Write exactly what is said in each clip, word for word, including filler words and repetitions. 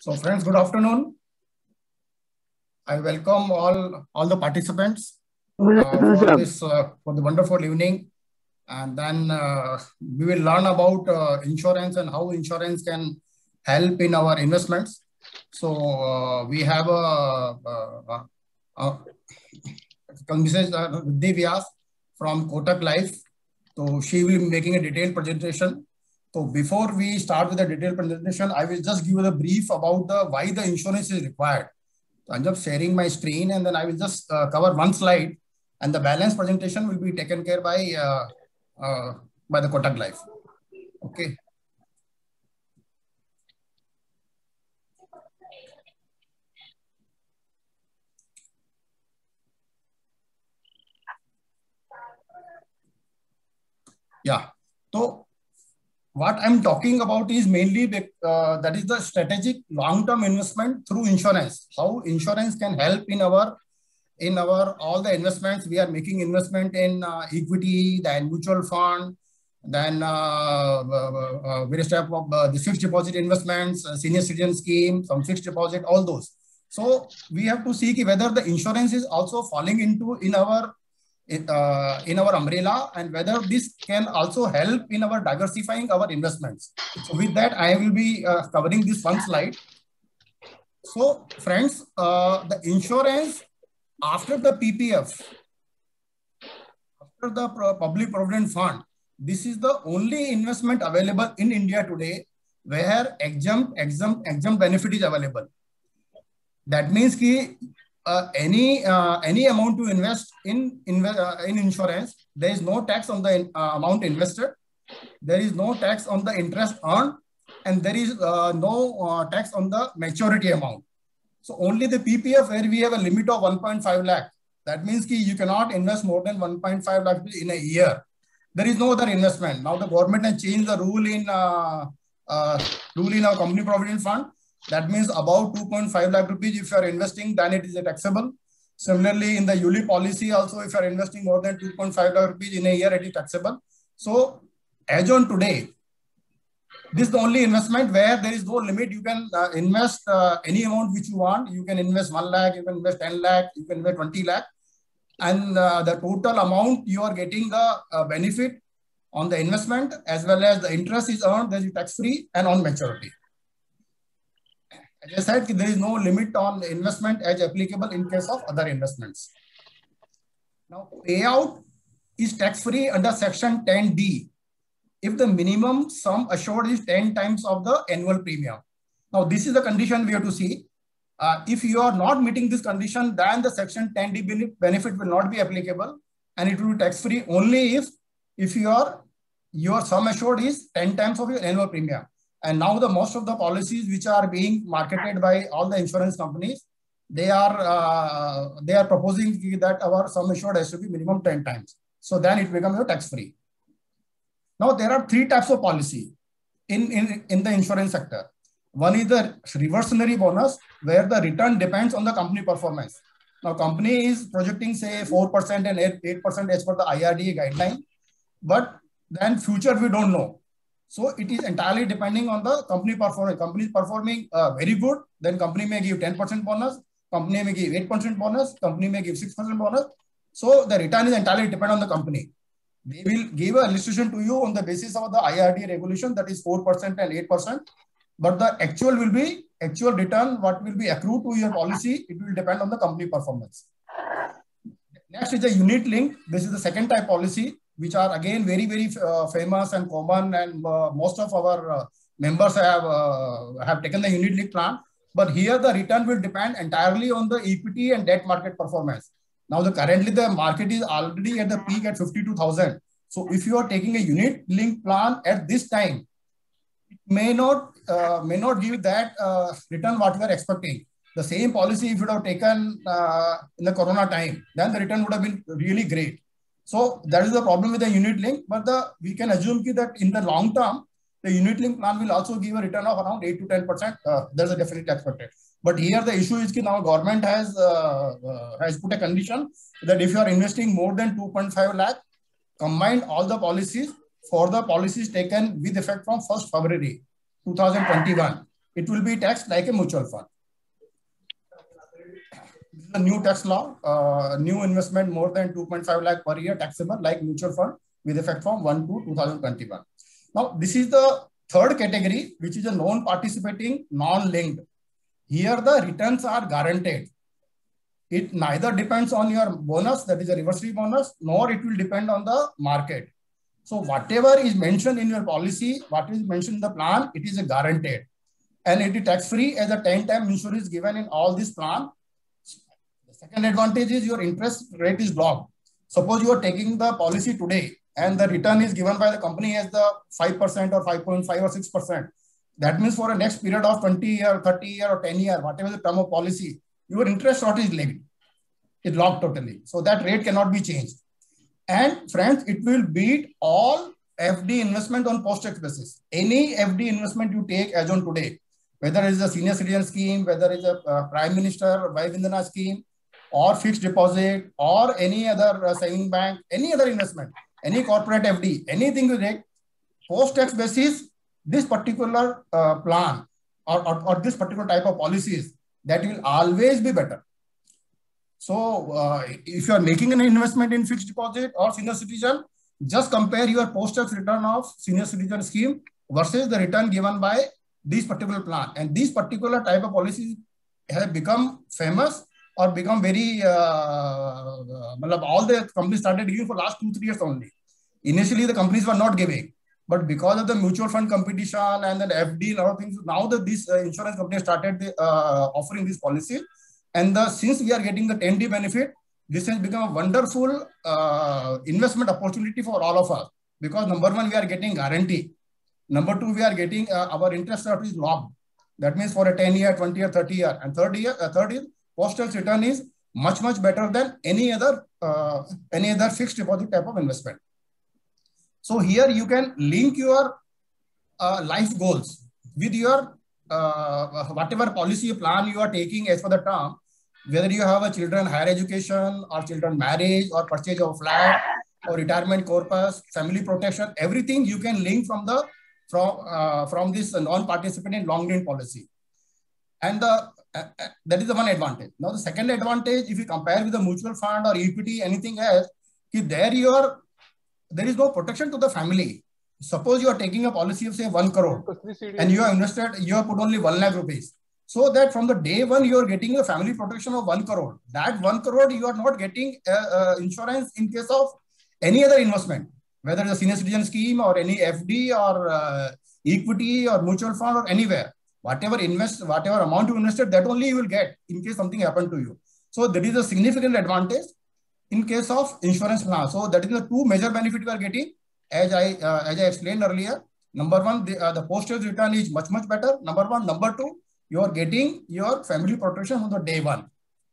So friends, good afternoon. I welcome all, all the participants uh, for this uh, for the wonderful evening. And then uh, we will learn about uh, insurance and how insurance can help in our investments. So uh, we have a, a, a, a Missus Vidhi Vyas from Kotak Life. So she will be making a detailed presentation. So before we start with the detailed presentation, I will just give you a brief about the why the insurance is required. So I'm just sharing my screen, and then I will just uh, cover one slide, and the balance presentation will be taken care by uh, uh, by the Kotak Life. Okay. Yeah. So what I'm talking about is mainly uh, that is the strategic long-term investment through insurance. How insurance can help in our in our all the investments. We are making investment in uh, equity, then mutual fund, then uh, uh, uh, various type of uh, the fixed deposit investments, uh, senior citizen scheme, some fixed deposit, all those. So we have to see whether the insurance is also falling into in our uh, in our umbrella, and whether this can also help in our diversifying our investments. So with that, I will be uh, covering this one slide. So friends, uh, the insurance after the P P F, after the Public Provident Fund, this is the only investment available in India today where exempt, exempt, exempt benefit is available. That means ki, uh, any uh, any amount to invest in in, uh, in insurance, there is no tax on the uh, amount invested, there is no tax on the interest earned, and there is uh, no uh, tax on the maturity amount. So only the P P F, where we have a limit of one point five lakh. That means ki you cannot invest more than one point five lakh in a year. There is no other investment. Now the government has changed the rule in uh, uh, rule in our company provident fund. That means about two point five lakh rupees, if you are investing, then it is taxable. Similarly, in the U L I policy also, if you are investing more than two point five lakh rupees in a year, it is taxable. So as on today, this is the only investment where there is no limit. You can uh, invest uh, any amount which you want. You can invest one lakh, you can invest ten lakh, you can invest twenty lakh. And uh, the total amount you are getting the uh, benefit on the investment, as well as the interest is earned, that is tax free and on maturity. As I said, there is no limit on investment as applicable in case of other investments. Now, payout is tax free under section ten D. If the minimum sum assured is ten times of the annual premium. Now, this is the condition we have to see. Uh, if you are not meeting this condition, then the section ten D benefit will not be applicable, and it will be tax free only if if your your sum assured is ten times of your annual premium. And now the most of the policies which are being marketed by all the insurance companies, they are uh, they are proposing that our sum assured has to be minimum ten times. So then it becomes tax free. Now there are three types of policy in, in, in the insurance sector. One is the reversionary bonus, where the return depends on the company performance. Now company is projecting say four percent and eight percent as per the I R D A guideline, but then future we don't know. So it is entirely depending on the company performance. Company is performing uh, very good, then company may give ten percent bonus, company may give eight percent bonus, company may give six percent bonus. So the return is entirely dependent on the company. They will give a illustration to you on the basis of the I R D A regulation, that is four percent and eight percent. But the actual will be, actual return, what will be accrued to your policy, it will depend on the company performance. Next is the unit link. This is the second type policy, which are again very, very uh, famous and common, and uh, most of our uh, members have, uh, have taken the unit link plan. But here the return will depend entirely on the equity and debt market performance. Now, the currently the market is already at the peak at fifty-two thousand. So if you are taking a unit link plan at this time, it may not uh, may not give that uh, return what we are expecting. The same policy if you would have taken uh, in the Corona time, then the return would have been really great. So that is the problem with the unit link. But the we can assume that in the long term, the unit link plan will also give a return of around eight to ten percent. Uh, there's a definite expected. But here the issue is that now government has uh, uh, has put a condition that if you are investing more than two point five lakh, combine all the policies for the policies taken with effect from first February two thousand twenty-one. it will be taxed like a mutual fund. This is a new tax law, uh, new investment more than two point five lakh per year taxable like mutual fund with effect from one to two thousand twenty-one. Now, this is the third category, which is a non-participating, non-linked. Here, the returns are guaranteed. It neither depends on your bonus, that is a reverse bonus, nor it will depend on the market. So whatever is mentioned in your policy, what is mentioned in the plan, it is a guaranteed. And it is tax-free as a ten-time insurance is given in all this plan. The second advantage is your interest rate is locked. Suppose you are taking the policy today and the return is given by the company as the five percent or five point five or six percent. That means for a next period of twenty year, thirty year or ten year, whatever the term of policy, your interest rate is linked. It's locked totally. So that rate cannot be changed. And friends, it will beat all F D investment on post-tax basis. Any F D investment you take as on today, whether it is a senior citizen scheme, whether it is a uh, Prime Minister Vai Vandana scheme, or fixed deposit, or any other uh, saving bank, any other investment, any corporate F D, anything you take, post-tax basis, this particular uh, plan or, or, or this particular type of policies, that will always be better. So uh, if you are making an investment in fixed deposit or senior citizen, just compare your post-tax return of senior citizen scheme versus the return given by this particular plan. And these particular type of policies have become famous or become very, uh, uh, all the companies started giving for last two, three years only. Initially, the companies were not giving, but because of the mutual fund competition and then F D, a lot of things, now that this uh, insurance company started the, uh, offering this policy, and the, since we are getting the ten D benefit, this has become a wonderful uh, investment opportunity for all of us. Because number one, we are getting guarantee. Number two, we are getting uh, our interest rate is locked. That means for a ten year, twenty year, thirty year. And third year, uh, third is post-tax return is much, much better than any other, uh, any other fixed deposit type of investment. So here you can link your uh, life goals with your uh, whatever policy plan you are taking as for the term. Whether you have a children higher education or children marriage or purchase of flat or retirement corpus, family protection, everything you can link from the from uh, from this non-participating long-term policy. And the uh, uh, that is the one advantage. Now the second advantage, if you compare with the mutual fund or equity, anything else, if there you are, there is no protection to the family. Suppose you are taking a policy of say one crore and you have invested, you have put only one lakh rupees. So that from the day one, you are getting a family protection of one crore. That one crore, you are not getting uh, uh, insurance in case of any other investment, whether it's a senior citizen scheme or any F D or uh, equity or mutual fund or anywhere. Whatever invest, whatever amount you invested, that only you will get in case something happened to you. So that is a significant advantage in case of insurance plan. So that is the two major benefits you are getting. As I uh, as I explained earlier, number one, the, uh, the post-tax return is much, much better. Number one. Number two, you are getting your family protection from the day one.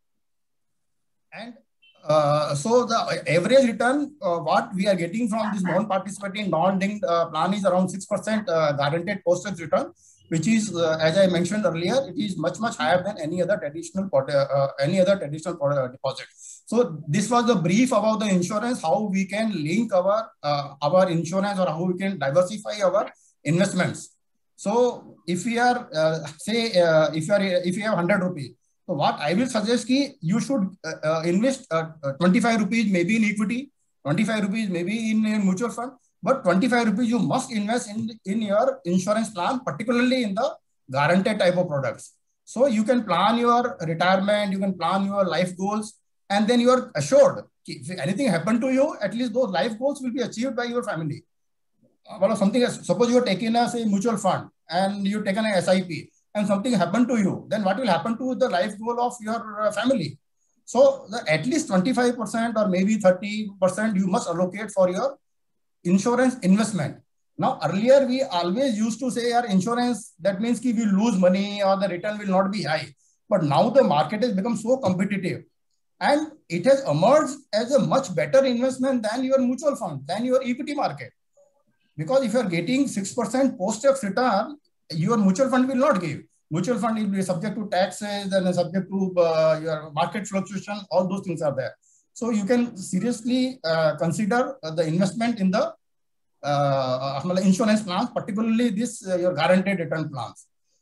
And uh, so the average return, uh, what we are getting from this non-participating, non-linked uh, plan is around six percent uh, guaranteed post-tax return, which is, uh, as I mentioned earlier, it is much, much higher than any other traditional uh, any other traditional deposit. So this was the brief about the insurance, how we can link our uh, our insurance or how we can diversify our investments. So if we are uh, say uh, if you are if you have one hundred rupees, so what I will suggest ki you should uh, uh, invest uh, uh, twenty-five rupees maybe in equity, twenty-five rupees maybe in a mutual fund, but twenty-five rupees you must invest in in your insurance plan, particularly in the guaranteed type of products. So you can plan your retirement, you can plan your life goals. And then you are assured if anything happened to you, at least those life goals will be achieved by your family. Well, something else, suppose you are taking a say mutual fund and you taken an S I P and something happened to you, then what will happen to the life goal of your uh, family? So the, at least twenty-five percent or maybe thirty percent you must allocate for your insurance investment. Now earlier we always used to say our insurance, that means ki we lose money or the return will not be high. But now the market has become so competitive. And it has emerged as a much better investment than your mutual fund, than your equity market. Because if you are getting six percent post-tax return, your mutual fund will not give. Mutual fund will be subject to taxes and subject to uh, your market fluctuation, all those things are there. So you can seriously uh, consider uh, the investment in the uh, insurance plans, particularly this uh, your guaranteed return plans.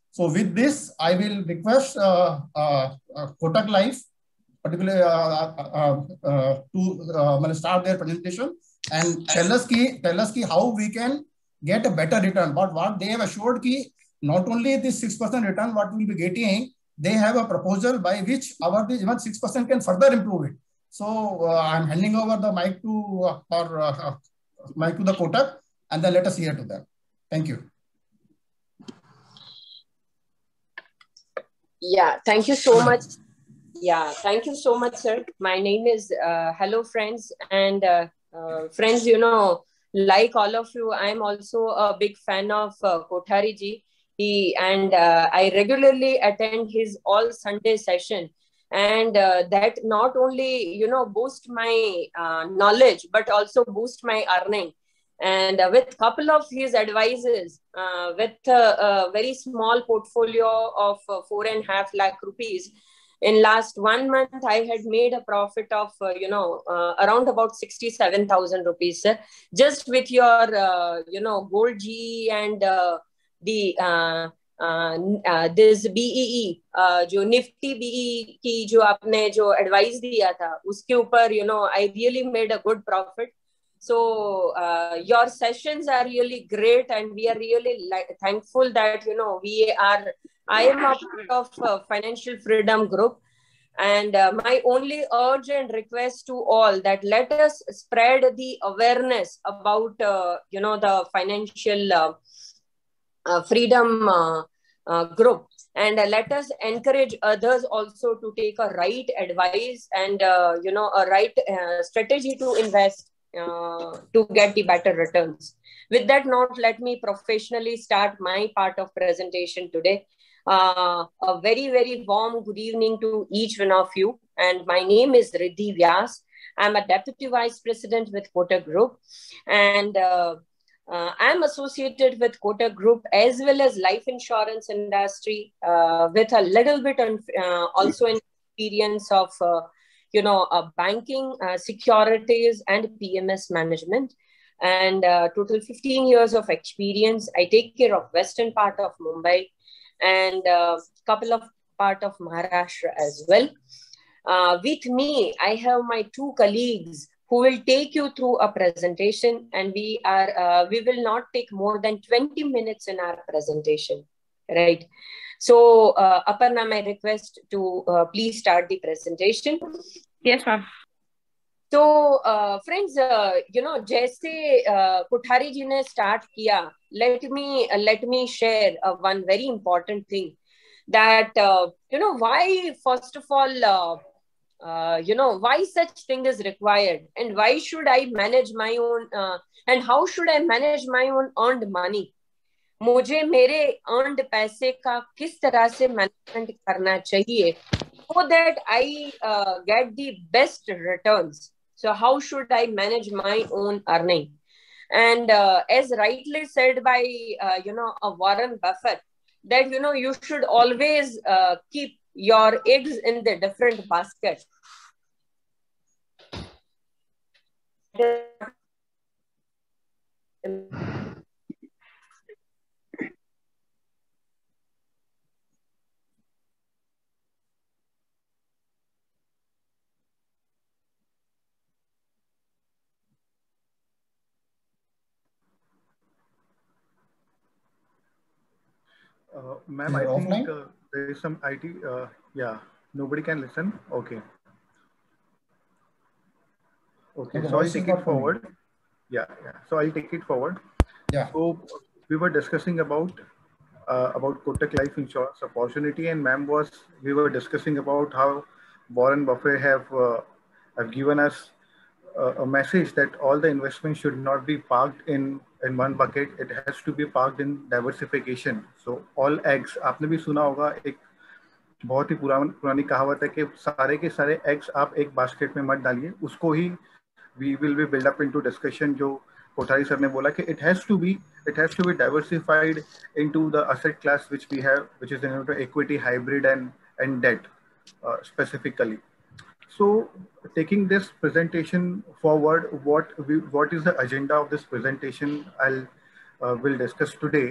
So with this, I will request uh, uh, uh, Kotak Life, particularly uh, uh, uh, to uh, start their presentation and tell us ki, tell us ki how we can get a better return. But what they have assured ki not only this six percent return what we will be getting, they have a proposal by which our even six percent can further improve it. So uh, I'm handing over the mic to uh, or uh, mic to the Kotak, and then let us hear to them. Thank you. Yeah, thank you so much. Yeah, thank you so much, sir. My name is uh, hello, friends, and uh, uh, friends. You know, like all of you, I'm also a big fan of uh, Kothari ji. He and uh, I regularly attend his all Sunday session, and uh, that not only you know boost my uh, knowledge but also boost my earning. And uh, with couple of his advices, uh, with uh, a very small portfolio of uh, four and a half lakh rupees, in last one month I had made a profit of uh, you know uh, around about sixty-seven thousand rupees, sir, just with your uh, you know gold G and uh, the uh, uh, uh, this B E E uh, जो Nifty B E E की जो आपने जो advice दिया था उसके ऊपर you know I really made a good profit. So uh, your sessions are really great, and we are really thankful that you know we are. I am a part of uh, Financial Freedom Group, and uh, my only urge and request to all that let us spread the awareness about uh, you know the financial uh, uh, freedom uh, uh, group, and uh, let us encourage others also to take a right advice and uh, you know a right uh, strategy to invest uh, to get the better returns. With that note, let me professionally start my part of presentation today. Uh, a very, very warm good evening to each one of you. And my name is Riddhi Vyas. I'm a Deputy Vice President with Kotak Group. And uh, uh, I'm associated with Kotak Group as well as life insurance industry uh, with a little bit on, uh, also an experience of uh, you know, uh, banking, uh, securities, and P M S management. And uh, total fifteen years of experience. I take care of western part of Mumbai and a uh, couple of part of Maharashtra as well. Uh, with me, I have my two colleagues who will take you through a presentation, and we are uh, we will not take more than twenty minutes in our presentation, right? So, uh, Aparna, my request to uh, please start the presentation. Yes, ma'am. So, uh, friends, uh, you know, जैसे uh, Kothari ji ने start किया, let me uh, let me share uh, one very important thing that uh, you know why first of all uh, uh, you know why such thing is required, and why should I manage my own uh, and how should I manage my own earned money. मुझे मेरे earned पैसे का किस तरह से management करना चाहिए so that I uh, get the best returns. So how should I manage my own earning? And uh, as rightly said by uh, you know uh, Warren Buffett, that you know you should always uh, keep your eggs in the different basket. Uh, Ma'am, I think uh, there is some I T. Uh, yeah, nobody can listen. Okay. Okay, okay, so I'll take it forward. Coming. Yeah, yeah. So I'll take it forward. Yeah. So we were discussing about uh, about Kotak Life Insurance opportunity, and ma'am was we were discussing about how Warren Buffett have uh, have given us uh, a message that all the investments should not be parked in in one bucket. It has to be parked in diversification. So all eggs. आपने भी सुना होगा एक बहुत ही पुरानी पुरानी कहावत है कि सारे के सारे eggs आप एक बास्केट में मत डालिए. उसको ही we will be build up into discussion जो कोठारी सर ने बोला कि it has to be it has to be diversified into the asset class which we have, which is into equity, hybrid, and and debt uh, specifically. So taking this presentation forward, what we, what is the agenda of this presentation I'll uh, will discuss today.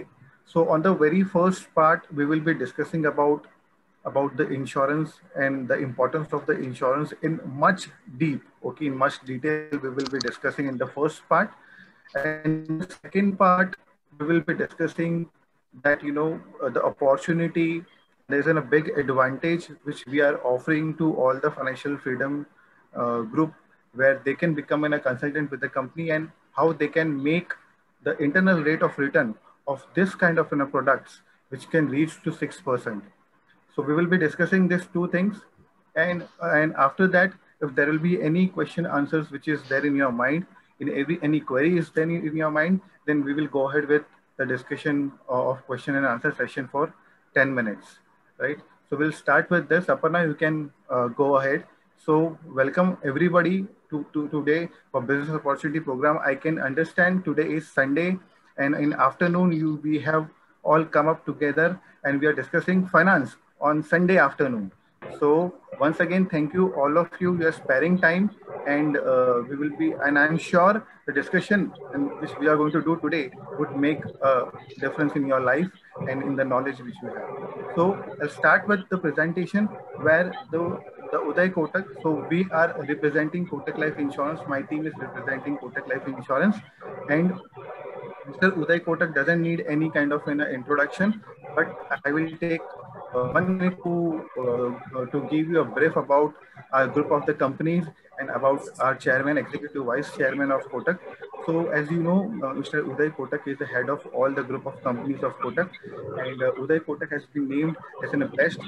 So on the very first part, we will be discussing about about the insurance and the importance of the insurance in much deep, okay, in much detail we will be discussing in the first part. And in the second part, we will be discussing that, you know, uh, the opportunity, there's a big advantage which we are offering to all the financial freedom uh, group, where they can become in a consultant with the company, and how they can make the internal rate of return of this kind of, you know, products, which can reach to six percent. So we will be discussing these two things, and and after that, if there will be any question answers which is there in your mind, in every any query is there in, in your mind, then we will go ahead with the discussion of question and answer session for ten minutes, right? So we'll start with this. Aparna, you can uh, go ahead. So welcome everybody to, to today for Business Opportunity Program. I can understand today is Sunday, and in afternoon you we have all come up together and we are discussing finance on Sunday afternoon. So once again, thank you all of you. You are sparing time, and uh, we will be, and I'm sure the discussion which we are going to do today would make a difference in your life and in the knowledge which you have. So I'll start with the presentation where the the Uday Kotak. So we are representing Kotak Life Insurance. My team is representing Kotak Life Insurance, and Mister Uday Kotak doesn't need any kind of an introduction, but I will take uh, one minute to uh, to give you a brief about our group of the companies and about our chairman, executive vice chairman of Kotak. So as you know, uh, Mister Uday Kotak is the head of all the group of companies of Kotak, and uh, Uday Kotak has been named as the best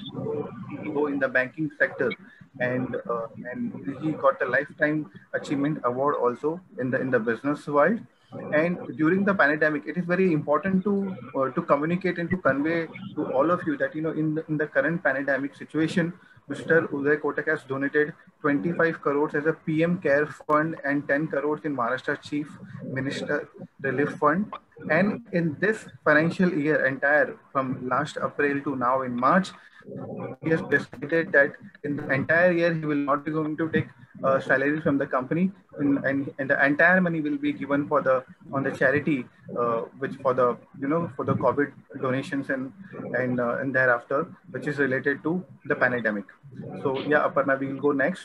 C E O in the banking sector, and uh, and he got a lifetime achievement award also in the in the business world. And during the pandemic, it is very important to uh, to communicate and to convey to all of you that, you know, in the, in the current pandemic situation, Mister Uday Kotak has donated twenty-five crores as a P M Care Fund and ten crores in Maharashtra Chief Minister Relief Fund. And in this financial year, entire from last April to now in March, he has decided that in the entire year he will not be going to take uh, salary from the company, in, and, and the entire money will be given for the on the charity, uh, which for the, you know, for the COVID donations and and uh, and thereafter, which is related to the pandemic. So yeah, Aparna, we will go next.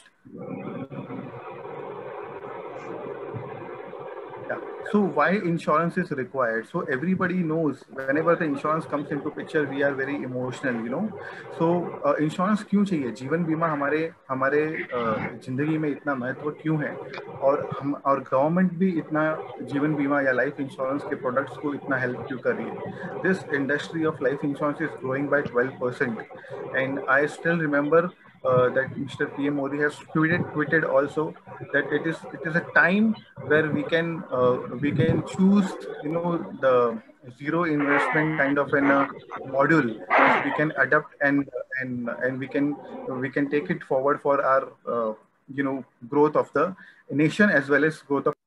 Yeah. So why insurance is required? So everybody knows whenever the insurance comes into picture, we are very emotional, you know. So uh, insurance क्यों चाहिए? जीवन बीमा हमारे हमारे uh, जिंदगी में इतना महत्व क्यों है? और हम और गवर्नमेंट भी इतना जीवन बीमा या लाइफ इंश्योरेंस के प्रोडक्ट्स को इतना हेल्प क्यों कर रही है? This industry of life insurance is growing by twelve percent, and I still remember uh, that Mister P M Modi has tweeted tweeted also that it is it is a time where we can uh, we can choose, you know, the zero investment kind of an uh, module which we can adapt, and and and we can we can take it forward for our uh, you know, growth of the nation as well as growth of.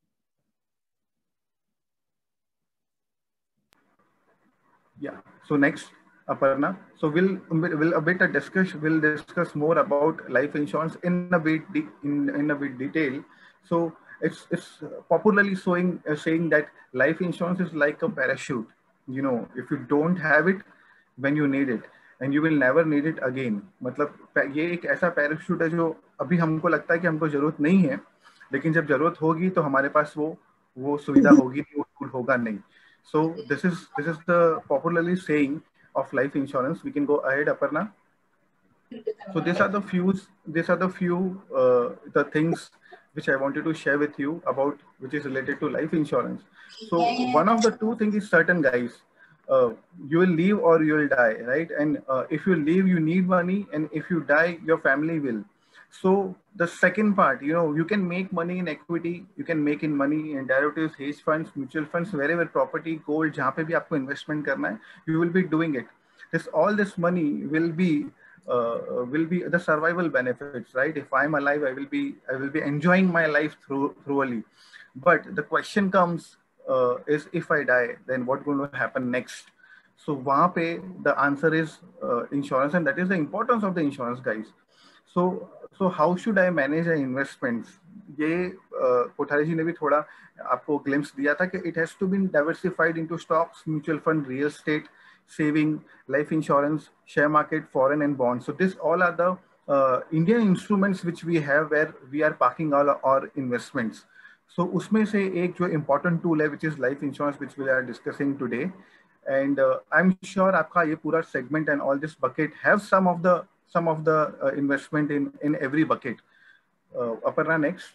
Yeah. So next, Aparna. So we'll we'll a bit discuss we'll discuss more about life insurance in a bit in in a bit detail. So it's it's popularly showing uh, saying that life insurance is like a parachute. You know, if you don't have it when you need it, and you will never need it again. मतलब ये एक ऐसा parachute है जो अभी हमको लगता है कि हमको जरूरत नहीं है, लेकिन जब जरूरत होगी तो हमारे पास वो वो सुविधा होगी नहीं, वो टूल होगा नहीं. So this is this is the popularly saying of life insurance. We can go ahead, Aparna. So these are the few these are the few uh, the things which I wanted to share with you about, which is related to life insurance. So one of the two things is certain, guys. Uh, you will live or you will die, right? And uh, if you live, you need money, and if you die, your family will. So the second part, you know, you can make money in equity, you can make in money in derivatives, hedge funds, mutual funds, wherever property, gold, जहाँ पे भी आपको investment करना है, you will be doing it. This all this money will be uh, will be the survival benefits, right? If I'm alive, I will be I will be enjoying my life through thoroughly. But the question comes uh, is, if I die, then what's going to happen next? So वहाँ पे the answer is uh, insurance, and that is the importance of the insurance, guys. So, so how should I manage the investments? ये कोठारी जी ने भी थोड़ा आपको glimpse दिया था कि it has to be diversified into stocks, mutual fund, real estate, saving, life insurance, share market, foreign and bonds. So this all are the uh, Indian instruments which we have where we are parking all our investments. So उसमें से एक जो important tool है which is life insurance which we are discussing today. And uh, I'm sure आपका ये पूरा segment and all this bucket have some of the some of the uh, investment in in every bucket. Uh, Aparna, next.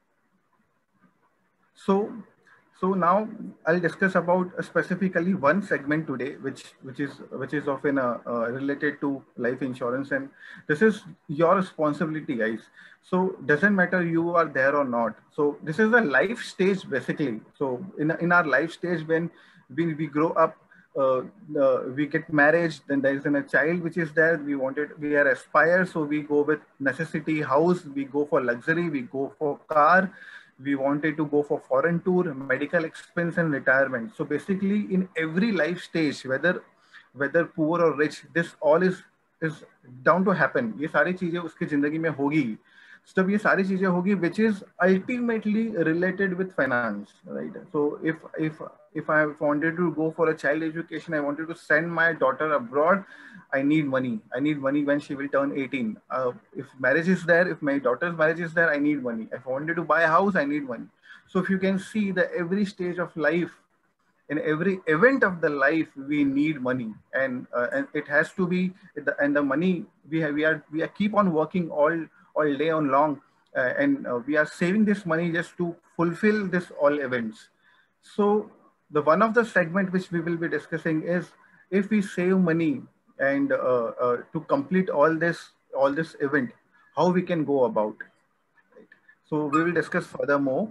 So. So now I'll discuss about specifically one segment today, which which is which is often uh, uh, related to life insurance, and this is your responsibility, guys. So doesn't matter you are there or not. So this is a life stage basically. So in in our life stage when we we grow up, uh, uh, we get married, then there is a child which is there. We wanted we are aspire, so we go with necessity house. We go for luxury. We go for car. We wanted to go for foreign tour, medical expense and retirement. So basically in every life stage, whether whether poor or rich, this all is is down to happen. ये सारी चीजें उसकी जिंदगी में होगी. जब ये सारी चीजें होगी, which is ultimately related with finance, right? So if if if I wanted to go for a child education, I wanted to send my daughter abroad, I need money. I need money when she will turn eighteen. Uh, if marriage is there, if my daughter's marriage is there, I need money. If I wanted to buy a house, I need money. So if you can see that every stage of life, in every event of the life, we need money, and uh, and it has to be, and the money we have, we are we are keep on working all all day on long, uh, and uh, we are saving this money just to fulfill this all events. So the one of the segment which we will be discussing is if we save money and uh, uh, to complete all this all this event, how we can go about. Right? So we will discuss furthermore.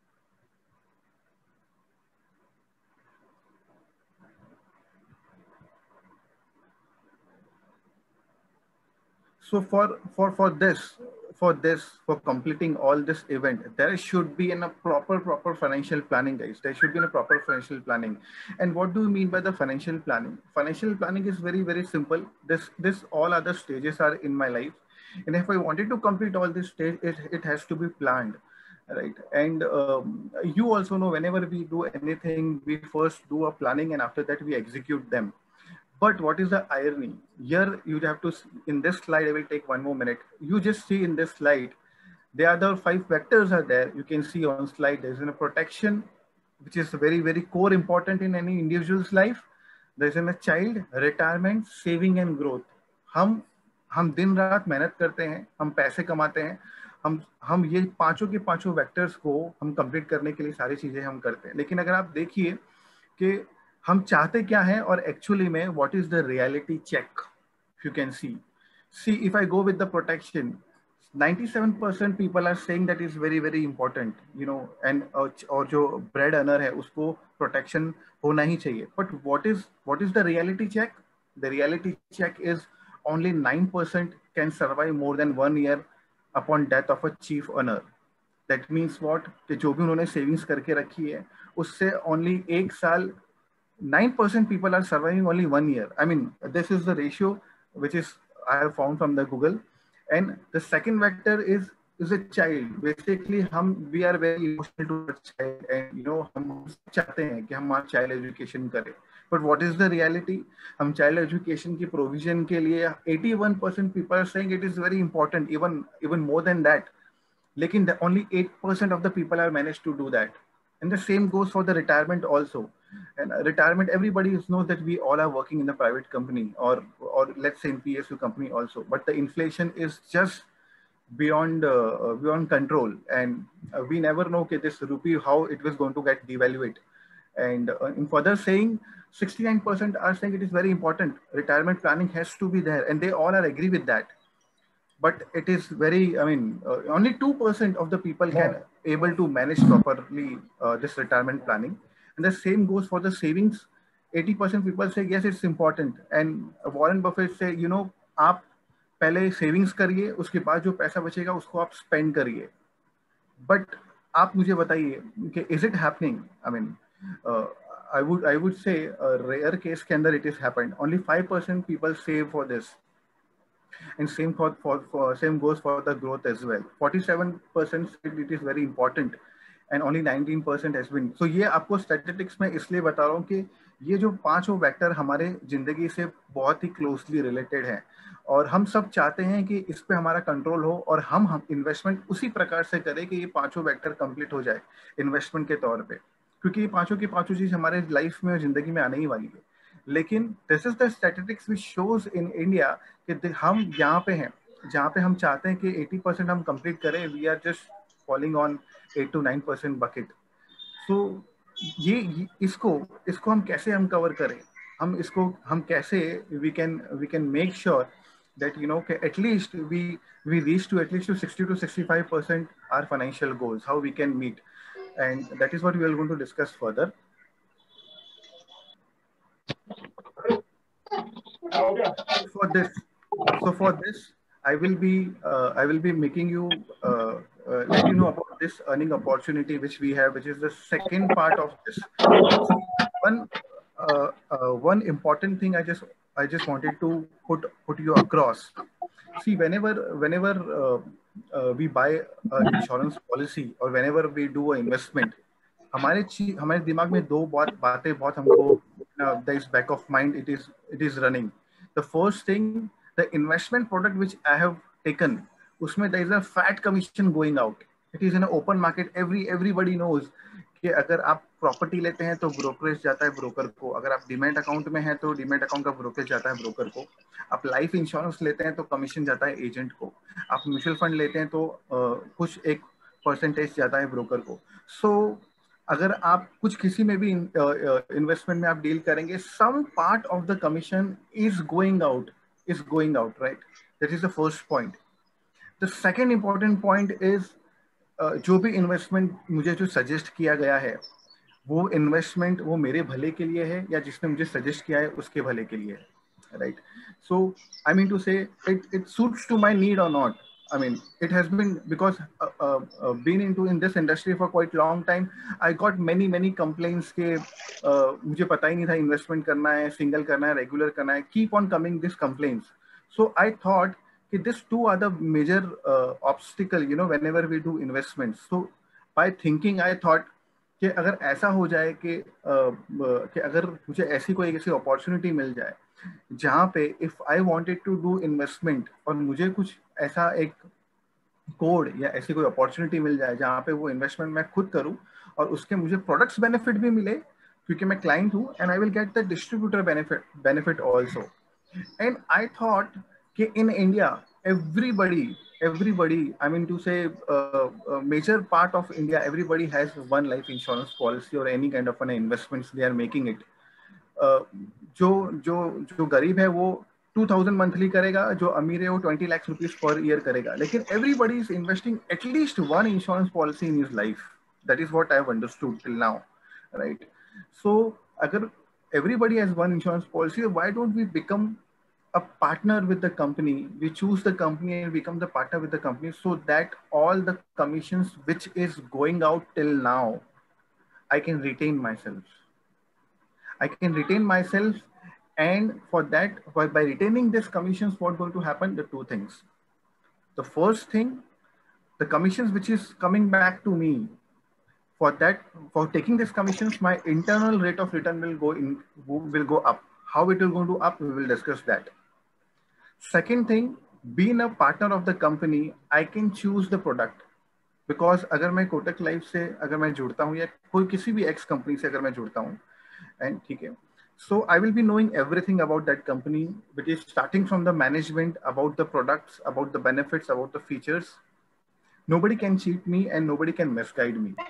So for for for this for this for completing all this event, there should be in a proper proper financial planning, guys. There should be in a proper financial planning. And what do you mean by the financial planning? Financial planning is very very simple. This this all other stages are in my life, and if I wanted to complete all this stage, it, it has to be planned, right? And um, you also know whenever we do anything, we first do a planning and after that we execute them. But what is the irony? Here you have to, in this slide, I will take one more minute. You just see in this slide, there are the five vectors are there. You can see on slide, there's a protection, which is very, very core important in any individual's life. There's a child, retirement, saving and growth. हम हम दिन रात मेहनत करते हैं, हम पैसे कमाते हैं, हम हम ये पांचों के पांचों वेक्टर्स को हम कंप्लीट करने के लिए सारी चीजें हम करते हैं. लेकिन अगर आप देखिए कि हम चाहते क्या हैं और एक्चुअली में what is the reality check, you can see see if I go with the protection, ninety-seven percent people are saying that is very very important, you know, and और जो ब्रेड अर्नर है उसको protection होना ही चाहिए. But what is what is the reality check? The reality check is only nine percent can survive more than one year upon death of a chief earner. That means what? कि जो भी उन्होंने savings करके रखी है उससे only एक साल nine percent people are surviving only one year. I mean, this is the ratio which is I have found from the Google. And the second vector is is a child. Basically, हम we are very emotional to a child, and you know हम चाहते हैं कि हम child education करें. But what is the reality? हम child education की provision के लिए eighty-one percent people are saying it is very important, even even more than that. लेकिन only eight percent of the people are managed to do that. And the same goes for the retirement also. And retirement, everybody knows that we all are working in a private company or or let's say in P S U company also. But the inflation is just beyond uh, beyond control, and uh, we never know okay, this rupee how it was going to get devalued. And uh, in further saying, sixty-nine percent are saying it is very important. Retirement planning has to be there, and they all are agree with that. But it is very, I mean, uh, only two percent of the people can able to manage properly uh, this retirement planning. And the same goes for the savings. eighty percent people say, yes, it's important. And Warren Buffett say, you know, आप पहले savings करिए, उसके बाद जो पैसा बचेगा उसको आप spend करिए. But आप मुझे बताइए कि is it happening? I mean, uh, I would I would say a rare case के अंदर it is happened. Only five percent people save for this. and same for, for, for same goes for the growth as well. forty-seven percent said it is very important and only nineteen percent has been. So ये आपको statistics में इसलिए बता रहा हूँ कि ये जो पांचों वेक्टर हमारे जिंदगी से बहुत ही क्लोजली रिलेटेड है और हम सब चाहते हैं कि इस पे हमारा कंट्रोल हो और हम हम इन्वेस्टमेंट उसी प्रकार से करें कि ये पांचों वेक्टर कंप्लीट हो जाए इन्वेस्टमेंट के तौर पे, क्योंकि ये पांचों की पांचों चीज हमारे लाइफ में और जिंदगी में आने ही वाली है. लेकिन this is the statistics which shows in India कि हम यहाँ पे हैं जहाँ पे हम चाहते हैं कि अस्सी परसेंट हम कंप्लीट करें, we are just falling on eight to nine percent bucket. So ये इसको इसको हम कैसे हम कवर करें, हम इसको हम कैसे we can we can make sure that you know at least we we reach to at least to sixty to sixty-five percent our financial goals, how we can meet, and that is what we are going to discuss further. For this so for this I will be uh, I will be making you uh, uh, let you know about this earning opportunity which we have, which is the second part of this. One uh, uh, one important thing I just I just wanted to put put you across. See, whenever whenever uh, uh, we buy an insurance policy or whenever we do an investment, हमारे हमारे दिमाग में दो बात बातें बहुत हमको there is back of mind it is it is running. The first thing, the investment product which I have taken, उसमें there is a fat commission going out. It is in an open market. Every everybody knows कि अगर आप property लेते हैं तो brokerage जाता है broker को, अगर आप डीमैट अकाउंट में हैं तो डीमैट अकाउंट का ब्रोकरेज जाता है ब्रोकर को, आप लाइफ इंश्योरेंस लेते हैं तो कमीशन जाता है एजेंट को, आप म्यूचुअल फंड लेते हैं तो uh, कुछ एक परसेंटेज जाता है ब्रोकर को. सो so, अगर आप कुछ किसी में भी इन्वेस्टमेंट uh, में आप डील करेंगे, some part of the commission is going out is going out right. That is the first point. The second important point is Uh, जो भी इन्वेस्टमेंट मुझे जो सजेस्ट किया गया है वो इन्वेस्टमेंट वो मेरे भले के लिए है या जिसने मुझे सजेस्ट किया है उसके भले के लिए है, right. So I mean to say it it suits to my need और not. I mean it has been because been into in this industry for quite long time, I got many many complaints के uh, मुझे पता ही नहीं था investment करना है, single करना है, रेगुलर करना है, keep on coming this complaints. So I thought this two are the major uh, obstacle you know whenever we do investments. So by thinking I thought कि अगर ऐसा हो जाए कि uh, कि अगर मुझे ऐसी कोई ऐसी अपॉर्चुनिटी मिल जाए जहाँ पे if I wanted to do investment और मुझे कुछ ऐसा एक कोड या ऐसी कोई अपॉर्चुनिटी मिल जाए जहाँ पे वो इन्वेस्टमेंट मैं खुद करूँ और उसके मुझे प्रोडक्ट्स बेनिफिट भी मिले क्योंकि मैं क्लाइंट हूँ, and I will get the distributor benefit benefit also. And I thought in India, everybody, everybody, I mean to say, uh, a major part of India, everybody has one life insurance policy or any kind of an investments they are making it. Uh, जो जो जो गरीब है वो two thousand monthly करेगा, जो अमीर है वो twenty lakhs rupees per year करेगा, लेकिन everybody is investing at least one insurance policy in his life. That is what I have understood till now, right? So अगर everybody has one insurance policy, why don't we become a partner with the company? We choose the company and become the partner with the company so that all the commissions which is going out till now, I can retain myself. I can retain myself, and for that, by, by retaining these commissions, what's going to happen? The two things. The first thing, the commissions which is coming back to me, for that, for taking these commissions, my internal rate of return will go in, will go up. How it will go to up, we will discuss that. Second thing, being a partner of the company, I can choose the product. Because अगर मैं Kotak life से अगर मैं जुड़ता हूँ या कोई किसी भी एक्स कंपनी से अगर मैं जुड़ता हूँ, एंड ठीक है, so I will be knowing everything about that company, which is starting from the management, about the products, about the benefits, about the features. Nobody can cheat me and nobody can misguide me.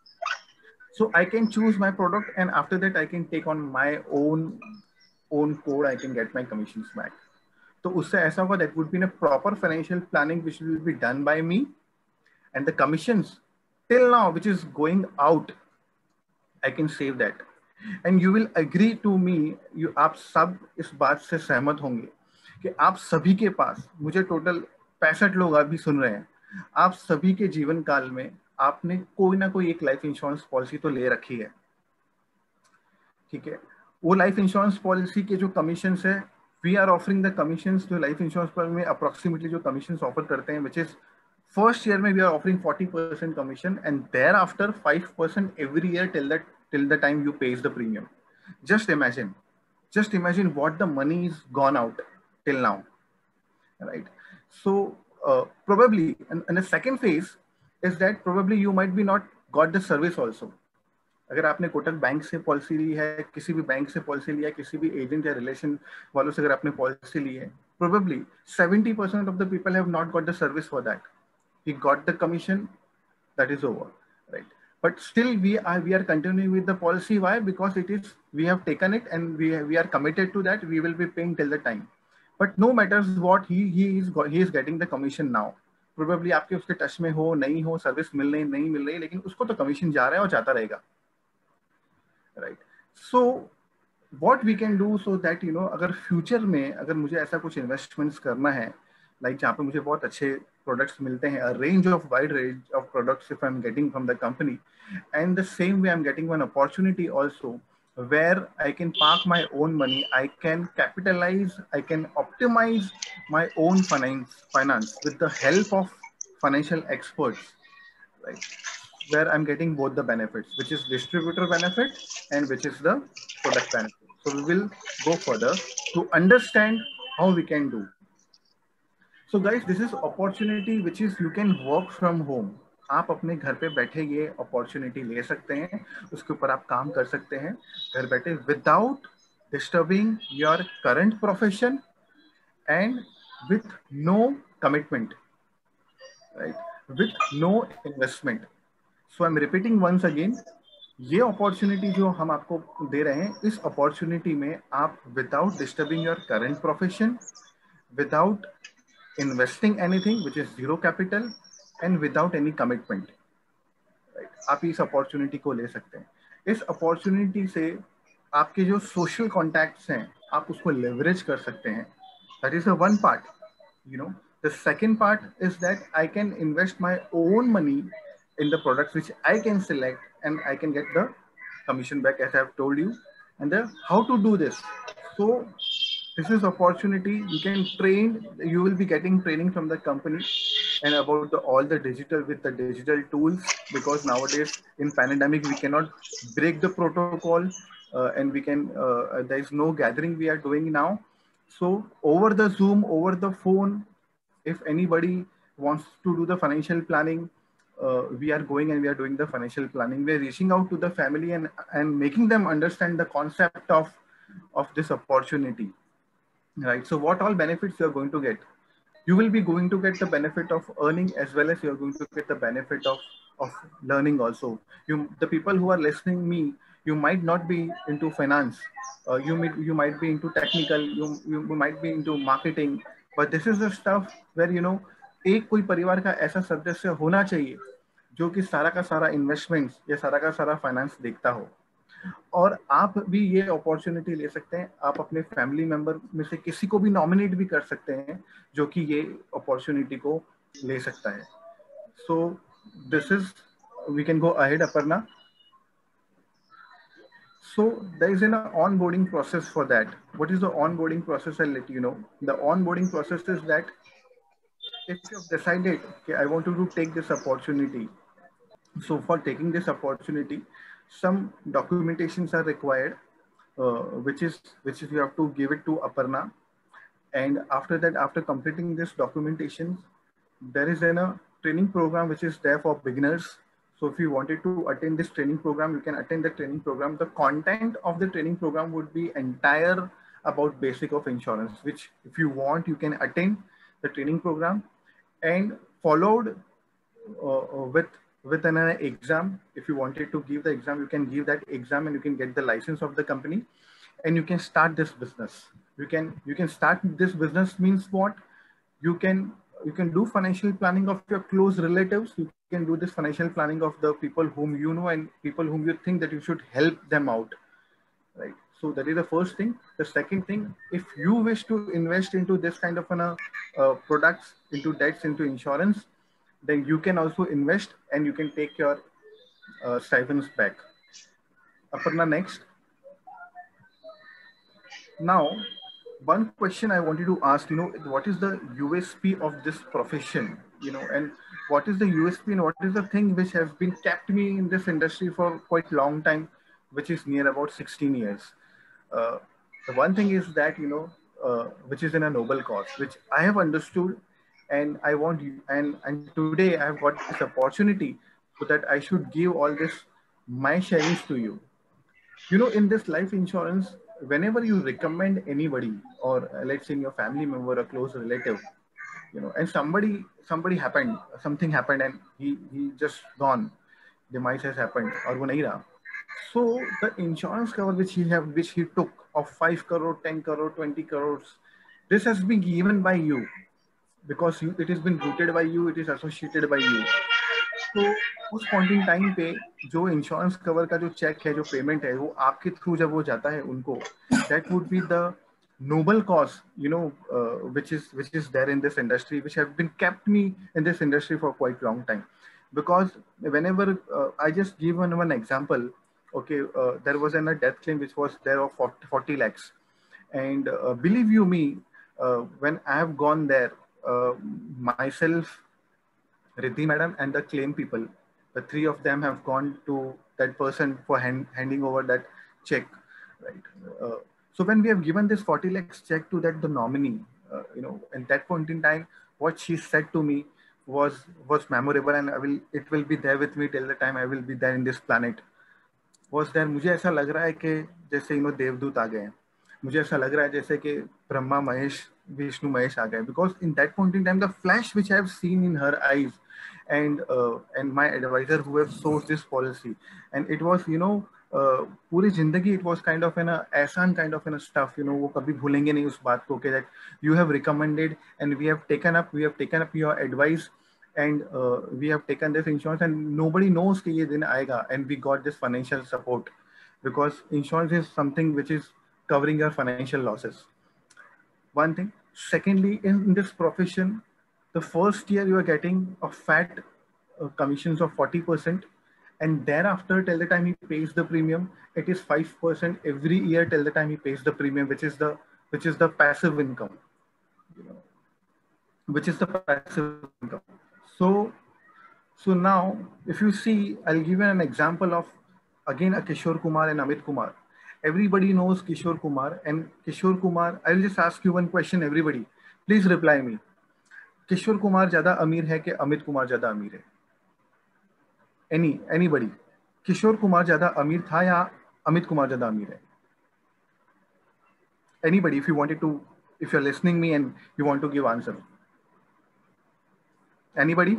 So I can choose my product, and after that I can take on my own own code. I can get my commissions back. तो उससे ऐसा होगा that would be in a proper financial planning which will be done by me, and the commissions till now which is going out, I can save that. And you will agree to me, you आप सब इस बात से सहमत होंगे कि आप सभी के पास, मुझे टोटल पैंसठ लोग अभी सुन रहे हैं, आप सभी के जीवन काल में आपने कोई ना कोई एक लाइफ इंश्योरेंस पॉलिसी तो ले रखी है, ठीक है. वो लाइफ इंश्योरेंस पॉलिसी के जो कमीशन है we are offering the commissions to life insurance पर में approximately जो commissions offer करते हैं, which is first year में we are offering forty percent commission and thereafter five percent every year till that till the time you pays the premium. Just imagine, just imagine what the money is gone out till now, right? So uh, probably, and, and the second phase is that probably you might be not got the service also. अगर आपने Kotak bank से policy ली है, किसी भी bank से policy लिया है, किसी भी एजेंट या रिलेशन वालों से अगर आपने पॉलिसी ली है, probably seventy percent of the people have not got the service for that. He got the commission, that is over, right? But still we are we are continuing with the policy. Why? Because it is, we have taken it and we we are committed to that. We will be paying till the time. But no matters what, he he is he is getting the commission now. Probably आपके उसके touch में हो नहीं हो, service मिल रही नहीं मिल रही, लेकिन उसको तो कमीशन जा रहा है और जाता रहेगा, right? So what we can do so that, you know, अगर फ्यूचर में अगर मुझे ऐसा कुछ इन्वेस्टमेंट्स करना है, लाइक जहाँ पे मुझे बहुत अच्छे प्रोडक्ट्स मिलते हैं, a range of wide range of products if I'm getting from the company, and the same way I'm getting one opportunity also where I can park my own money, I can capitalize, I can optimize my own finance finance with the help of financial experts, right? Where I'm getting both the benefits, which is distributor benefit and which is the product benefit. So we will go further to understand how we can do. So guys, this is opportunity which is you can work from home. आप अपने घर पे बैठे ये opportunity ले सकते हैं, उसके ऊपर आप काम कर सकते हैं घर बैठे without disturbing your current profession and with no commitment, right? With no investment. So I'm repeating once again, ये अपॉर्चुनिटी जो हम आपको दे रहे हैं, इस अपॉर्चुनिटी में आप without disturbing your current profession, without investing anything which is zero capital and without any commitment, right? आप इस अपॉर्चुनिटी को ले सकते हैं. इस अपॉर्चुनिटी से आपके जो सोशल कॉन्टैक्ट्स हैं आप उसको लेवरेज कर सकते हैं. That is the one part, you know. The second part is that I can invest my own money in the products which I can select and I can get the commission back, as I have told you. And the, how to do this. So this is opportunity. You can train, you will be getting training from the company and about the, all the digital with the digital tools, because nowadays in pandemic, we cannot break the protocol uh, and we can, uh, there is no gathering we are doing now. So over the Zoom, over the phone, if anybody wants to do the financial planning, uh, we are going and we are doing the financial planning. We are reaching out to the family and, and making them understand the concept of, of this opportunity. Right. So what all benefits you are going to get? You will be going to get the benefit of earning as well as you are going to get the benefit of, of learning also. You, the people who are listening me, you might not be into finance. Uh, you, may, you might be into technical, you, you might be into marketing, but this is the stuff where, you know, एक कोई परिवार का ऐसा सदस्य होना चाहिए जो कि सारा का सारा इन्वेस्टमेंट्स या सारा का सारा फाइनेंस देखता हो. और आप भी ये अपॉर्चुनिटी ले सकते हैं. आप अपने फैमिली मेंबर में से किसी को भी नॉमिनेट भी कर सकते हैं जो कि ये अपॉर्चुनिटी को ले सकता है. So this is, we can go ahead Aparna. So there is an onboarding process for that. What is the onboarding process? I'll let you know. The onboarding process is that if you have decided, okay, I want to take this opportunity. So for taking this opportunity, some documentations are required, uh, which is which is you have to give it to Aparna. And after that, after completing this documentation, there is an, a training program which is there for beginners. So if you wanted to attend this training program, you can attend the training program. The content of the training program would be entire about basic of insurance, which if you want, you can attend the training program and followed uh, with with an uh, exam. If you wanted to give the exam, you can give that exam and you can get the license of the company and you can start this business. You can you can start this business means what? You can you can do financial planning of your close relatives. You can do this financial planning of the people whom you know and people whom you think that you should help them out, right? So that is the first thing. The second thing, if you wish to invest into this kind of an, uh, uh, products, into debts, into insurance, then you can also invest and you can take your uh, stipends back. Aparna, next. Now, one question I wanted to ask, you know, what is the U S P of this profession, you know, and what is the U S P and what is the thing which has been kept me in this industry for quite long time, which is near about sixteen years. Uh, the one thing is that, you know, uh, which is in a noble cause, which I have understood, and I want you, and, and today I have got this opportunity so that I should give all this, my sharings to you. You know, in this life insurance, whenever you recommend anybody, or uh, let's say your family member, a close relative, you know, and somebody somebody happened, something happened, and he he just gone, demise has happened, or wo nahi raha. So the insurance cover which he have which he took of five crore, ten crore, twenty crores, this has been given by you, because you, it has been rooted by you, it is associated by you. तो उस point in time पे जो insurance cover का जो check है, जो payment है, वो आपके थ्रू जब वो जाता है उनको, that would be the noble cause, you know, uh, which is which is there in this industry, which have been kept me in this industry for quite long time. Because whenever uh, I just give one, one example, okay, uh, there was an, a death claim which was there of forty, forty lakhs, and uh, believe you me, uh, when I have gone there, uh, myself, Riddhi madam, and the claim people, the three of them have gone to that person for hand, handing over that check, right? Uh, so when we have given this forty lakhs check to that the nominee, uh, you know, at that point in time, what she said to me was was memorable, and I will it will be there with me till the time I will be there in this planet. Was there? मुझे ऐसा लग रहा है कि जैसे इन देवदूत आ गए, मुझे ऐसा लग रहा है जैसे कि ब्रह्मा महेश विष्णु महेश आ गए, because in that point in time the flash which I have seen in her eyes, and uh, and my advisor who have sourced this policy, and it was, you know, uh, पूरी जिंदगी it was kind of an a एहसान kind of an a stuff, you know, वो कभी भूलेंगे नहीं उस बात को कि that you have recommended and we have taken up we have taken up your advice, and uh, we have taken this insurance, and nobody knows कि ये दिन आएगा, and we got this financial support, because insurance is something which is covering your financial losses. One thing. Secondly, in this profession, the first year you are getting a fat uh, commissions of forty percent, and thereafter till the time he pays the premium, it is five percent every year till the time he pays the premium, which is the which is the passive income, you know, which is the passive income. So, so now if you see, I'll give you an example of again a Kishore Kumar and Amit Kumar. Everybody knows Kishore Kumar, and Kishore Kumar, I will just ask you one question, everybody. Please reply me. Kishore Kumar ज़्यादा अमीर है कि अमित कुमार ज़्यादा अमीर है? Any, anybody? Kishore Kumar ज़्यादा अमीर था या अमित कुमार ज़्यादा अमीर है? Anybody, if you wanted to, if you're listening me and you want to give answer. Anybody?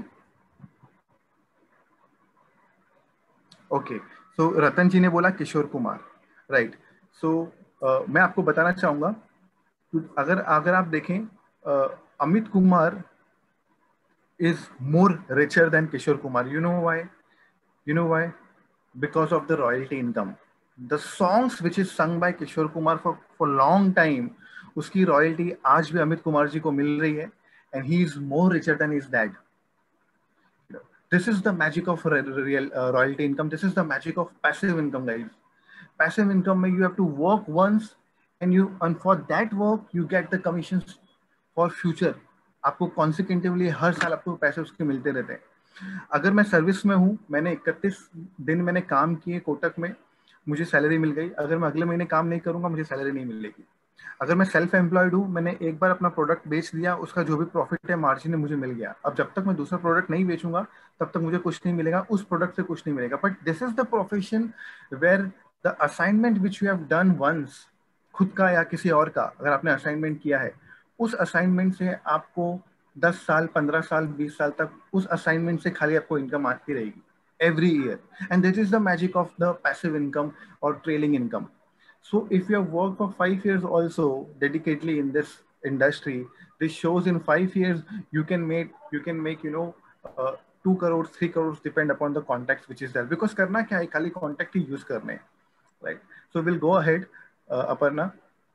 Okay. So रतन जी ने बोला किशोर कुमार, राइट? सो मैं आपको बताना चाहूंगा, अगर अगर आप देखें, uh, Amit Kumar is more richer than Kishore Kumar. You know why? You know why? Because of the royalty income. The songs which is sung by Kishore Kumar for for long time, उसकी royalty आज भी अमित कुमार जी को मिल रही है, and he is more richer than his dad. This is the magic of real uh, royalty income. This is the magic of passive income, guys. Passive income, you have to work once, and you and for that work you get the commissions for future. आपको consecutively हर साल आपको पैसे उसके मिलते रहते हैं. अगर मैं सर्विस में हूँ, मैंने इकतीस दिन मैंने काम किए कोटक में, मुझे सैलरी मिल गई. अगर मैं अगले महीने काम नहीं करूँगा, मुझे सैलरी नहीं मिलेगी. अगर मैं सेल्फ एम्प्लॉयड हूँ, मैंने एक बार अपना प्रोडक्ट बेच दिया, उसका जो भी प्रॉफिट है मार्जिन है मुझे मिल गया. अब जब तक मैं दूसरा प्रोडक्ट नहीं बेचूंगा तब तक मुझे कुछ नहीं मिलेगा, उस प्रोडक्ट से कुछ नहीं मिलेगा. But this is the profession where the assignment which you have done once, खुद का या किसी और का अगर आपने असाइनमेंट किया है, उस असाइनमेंट से आपको दस साल, पंद्रह साल, बीस साल तक उस असाइनमेंट से खाली आपको इनकम आती रहेगी every year. And that is the magic of the passive income or trailing income. So if you have worked for five years also dedicatedly in this industry, this shows in five years you can make you can make you know uh, two crores, three crores, depend upon the context which is there. Because करना क्या है, खाली contact ही use करने, right? So we'll go ahead, uh, Aparna.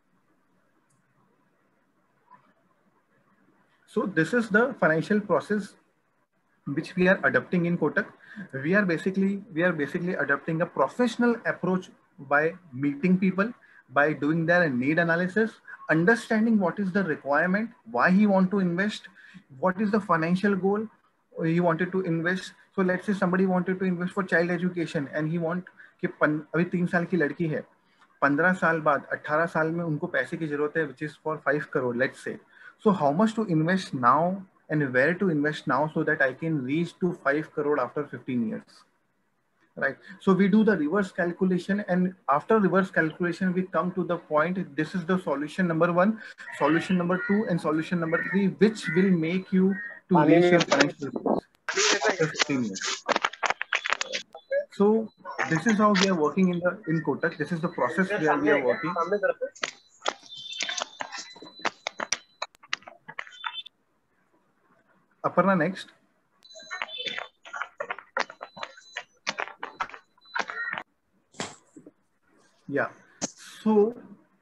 So this is the financial process which we are adopting in Kotak. We are basically we are basically adopting a professional approach by meeting people, by doing their need analysis, understanding what is the requirement, why he want to invest, what is the financial goal he wanted to invest. So let's say somebody wanted to invest for child education and he want कि अभी तीन साल की लड़की है, पंद्रह साल बाद अठारह साल में उनको पैसे की जरूरत है, which is for five crore, let's say. So how much to invest now and where to invest now so that I can reach to five crore after fifteen years, right? So we do the reverse calculation, and after reverse calculation, we come to the point, this is the solution number one, solution number two, and solution number three, which will make you to reach your financial goals after fifteen years. So this is how we are working in the in Kotak. This is the process where we are working. Aparna, next. Yeah. So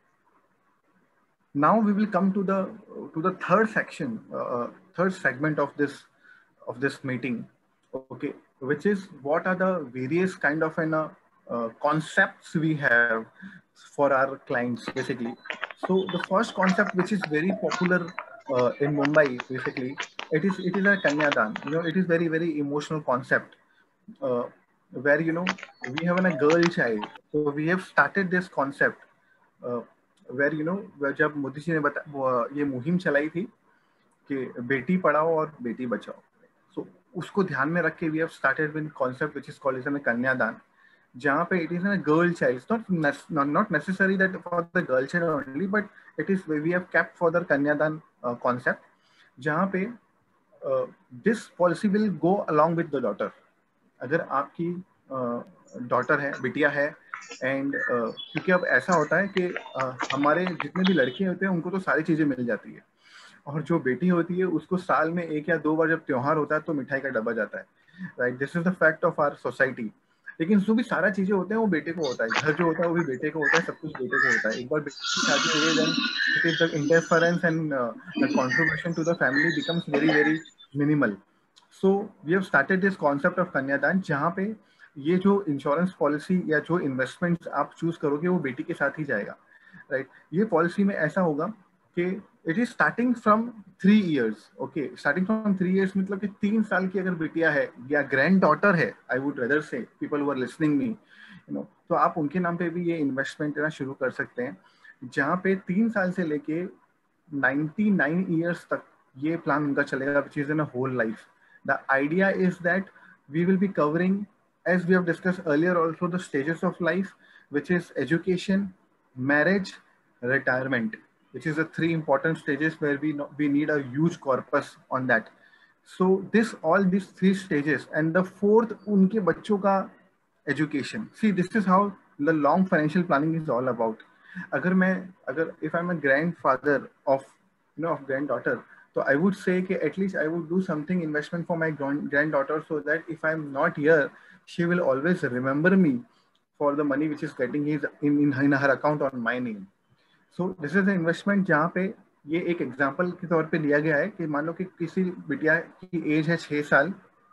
now we will come to the to the third section, uh, third segment of this of this meeting. Okay, which is what are the various kind of an uh, uh, concepts we have for our clients, basically. So the first concept, which is very popular uh, in Mumbai, basically, it is it is a Kanyadan. You know, it is very very emotional concept uh, where, you know, we have a girl child. So we have started this concept uh, where, you know, where जब मोदी जी ने बता ये मुहिम चलाई थी कि बेटी पढ़ाओ और Beti Bachao. So उसको ध्यान में रख के we have started with concept which is called as a Kanyadan, जहाँ पे it is a girl child. It's not not not necessary that for the girl child only, but it is we have kept for the Kanyadan uh, concept, जहाँ पे uh, this policy will go along with the daughter. अगर आपकी daughter uh, है, बिटिया है, and uh, क्योंकि अब ऐसा होता है कि uh, हमारे जितने भी लड़के होते हैं उनको तो सारी चीजें मिल जाती है, और जो बेटी होती है उसको साल में एक या दो बार जब त्योहार होता है तो मिठाई का डब्बा जाता है, right? This is the fact of our society. लेकिन जो भी सारा चीजें होते हैं वो बेटे को होता है, घर जो होता है वो भी बेटे को होता है, सब कुछ बेटे को होता है. एक बार बेटी की शादी हो गई, then it is the interference and the contribution to the family becomes very very minimal. So we have started this concept of kanyadaan, जहाँ पे ये जो इंश्योरेंस पॉलिसी या जो इन्वेस्टमेंट आप चूज करोगे वो बेटी के साथ ही जाएगा, राइट? ये पॉलिसी में ऐसा होगा कि it is starting from three years. Okay, starting from three years मतलब कि तीन साल की अगर बेटिया है या ग्रैंड डॉटर है, I would rather say people who are listening me, you know, तो आप उनके नाम पे भी ये इन्वेस्टमेंट करना शुरू कर सकते हैं, जहाँ पे तीन साल से लेके नाइन्टी नाइन ईयर्स तक ये प्लान उनका चलेगा, which is in a whole life. The idea is that we will be covering, as we have discussed earlier also, the stages of life, which is education, marriage, retirement, which is the three important stages where we know, we need a huge corpus on that. So this all these three stages, and the fourth unke bachcho ka education. See, this is how the long financial planning is all about. Agar main agar if I'm a grandfather of, you know, of granddaughter, so I would say कि at least I would do something investment for my granddaughter, so that if I'm not here, she will always remember me for the money which is getting his in, in, in her account on my name. So this is an investment जहाँ पे ये एक example के तौर पे लिया गया है कि मान लो कि किसी बिटिया की एज है छः साल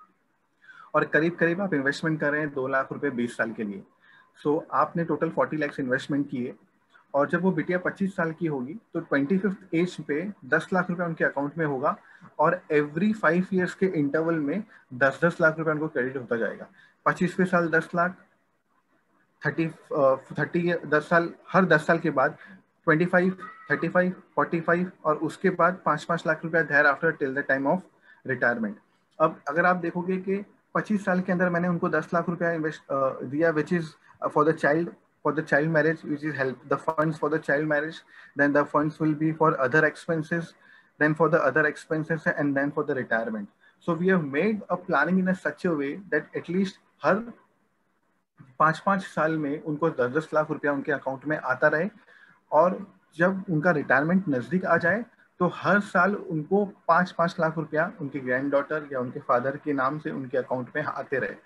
और करीब करीब आप इन्वेस्टमेंट कर रहे हैं दो लाख रुपए बीस साल के लिए. सो so, आपने टोटल फोर्टी लैक्स इन्वेस्टमेंट किए, और जब वो बिटिया पच्चीस साल की होगी तो ट्वेंटी फिफ्थ एज पे दस लाख रुपए उनके अकाउंट में होगा, और एवरी फाइव इयर्स के इंटरवल में दस दस लाख रुपए उनको क्रेडिट होता जाएगा. पच्चीसवें साल दस लाख, थर्टी थर्टी दस साल, हर दस साल के बाद twenty five, thirty five, forty five, और उसके बाद पाँच पाँच लाख रुपया thereafter till the time of retirement. अब अगर आप देखोगे कि पच्चीस साल के अंदर मैंने उनको दस लाख रुपया इन्वेस्ट दिया, which is for the child, for the child marriage, which is help the funds for the child marriage, then the funds will be for other expenses, then for the other expenses, and then for the retirement. So we have made a planning in a such a way that at least हर पाँच पाँच साल में उनको दस दस लाख रुपया उनके अकाउंट में आता रहे, और जब उनका रिटायरमेंट नजदीक आ जाए तो हर साल उनको पाँच पाँच लाख रुपया उनके ग्रैंड डॉटर या उनके फादर के नाम से उनके अकाउंट में आते रहे.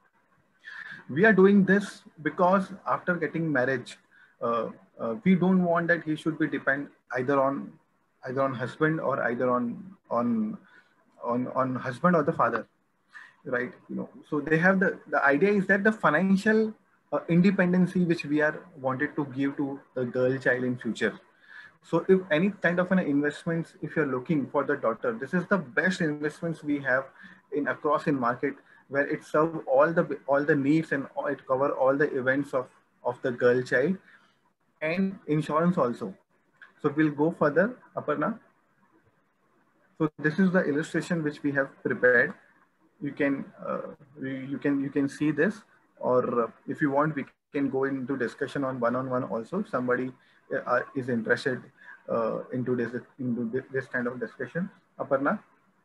We are doing this because after getting marriage, uh, uh, we don't want that he should be depend either on either on husband or either on on on on husband or the father, right? You know, so they have the the idea is that the financial uh, independency which we are wanted to give to the girl child in future. So if any kind of an investments, if you're looking for the daughter, this is the best investments we have in across in market, where it serve all the all the needs and it cover all the events of of the girl child and insurance also. So we'll go further, Aparna. So this is the illustration which we have prepared. You can uh, you can you can see this, or uh, if you want, we can go into discussion on one-on-one also. Somebody uh, is interested uh, into this into this kind of discussion. Aparna.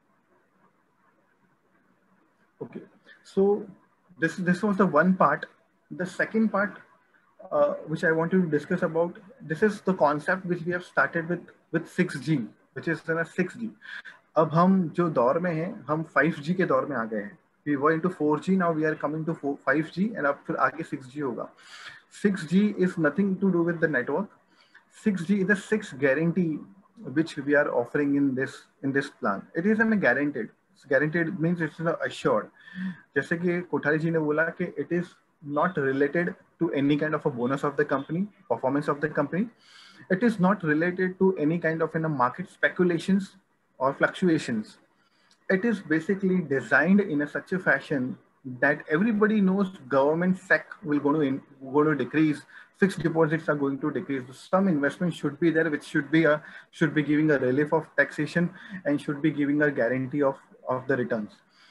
Okay. So this this was the one part. The second part, uh, which I want to discuss about, this is the concept which we have started with with six G, which is in a six G. अब हम जो दौर में हैं, हम five G के दौर में आ गए हैं. We were into four G, now we are coming to five G, and अब फिर आगे सिक्स जी होगा. Six G is nothing to do with the network. Six G is the sixth guarantee which we are offering in this in this plan. It is a guaranteed. Guaranteed means it's assured. जैसे कि कोठारी जी ने बोला कि it is not related to any kind of a bonus of the company, performance of the company. It is not related to any kind of in a market speculations or fluctuations. It is basically designed in a such a fashion that everybody knows government sec will go to in, go to decrease, fixed deposits are going to decrease. Some investment should be there, which should be a should be giving a relief of taxation and should be giving a guarantee of of the returns.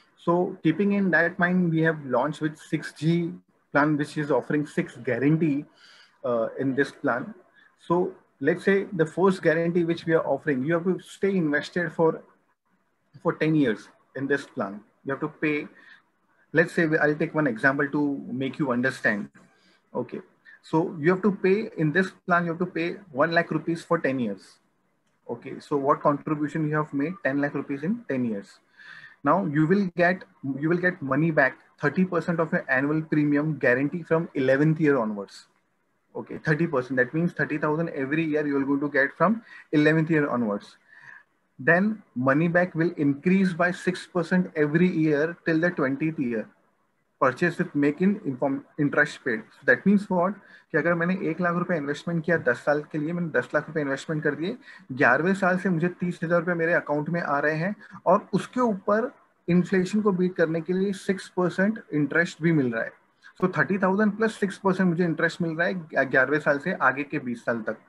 So keeping in that mind, we have launched with six G plan, which is offering six guarantee uh, in this plan. So let's say the first guarantee which we are offering, you have to stay invested for for ten years in this plan. You have to pay. Let's say I'll take one example to make you understand. Okay, so you have to pay in this plan. You have to pay one lakh rupees for ten years. Okay, so what contribution you have made? ten lakh rupees in ten years. Now you will get you will get money back, thirty percent of your annual premium guarantee from eleventh year onwards. Okay, thirty percent. That means thirty thousand every year you are going to get from eleventh year onwards. Then money back will increase by six percent every year till the twentieth year. Purchase with make in inform interest paid. So that means what? कि अगर मैंने एक लाख रुपए investment किया दस साल के लिए, मैंने दस लाख रुपए इन्वेस्टमेंट कर दिए, ग्यारहवें साल से मुझे तीस हजार रुपए मेरे अकाउंट में आ रहे हैं और उसके ऊपर इन्फ्लेशन को बीट करने के लिए सिक्स परसेंट इंटरेस्ट भी मिल रहा है. So thirty thousand plus six percent मुझे इंटरेस्ट मिल रहा है ग्यारहवें साल से आगे के बीस साल तक.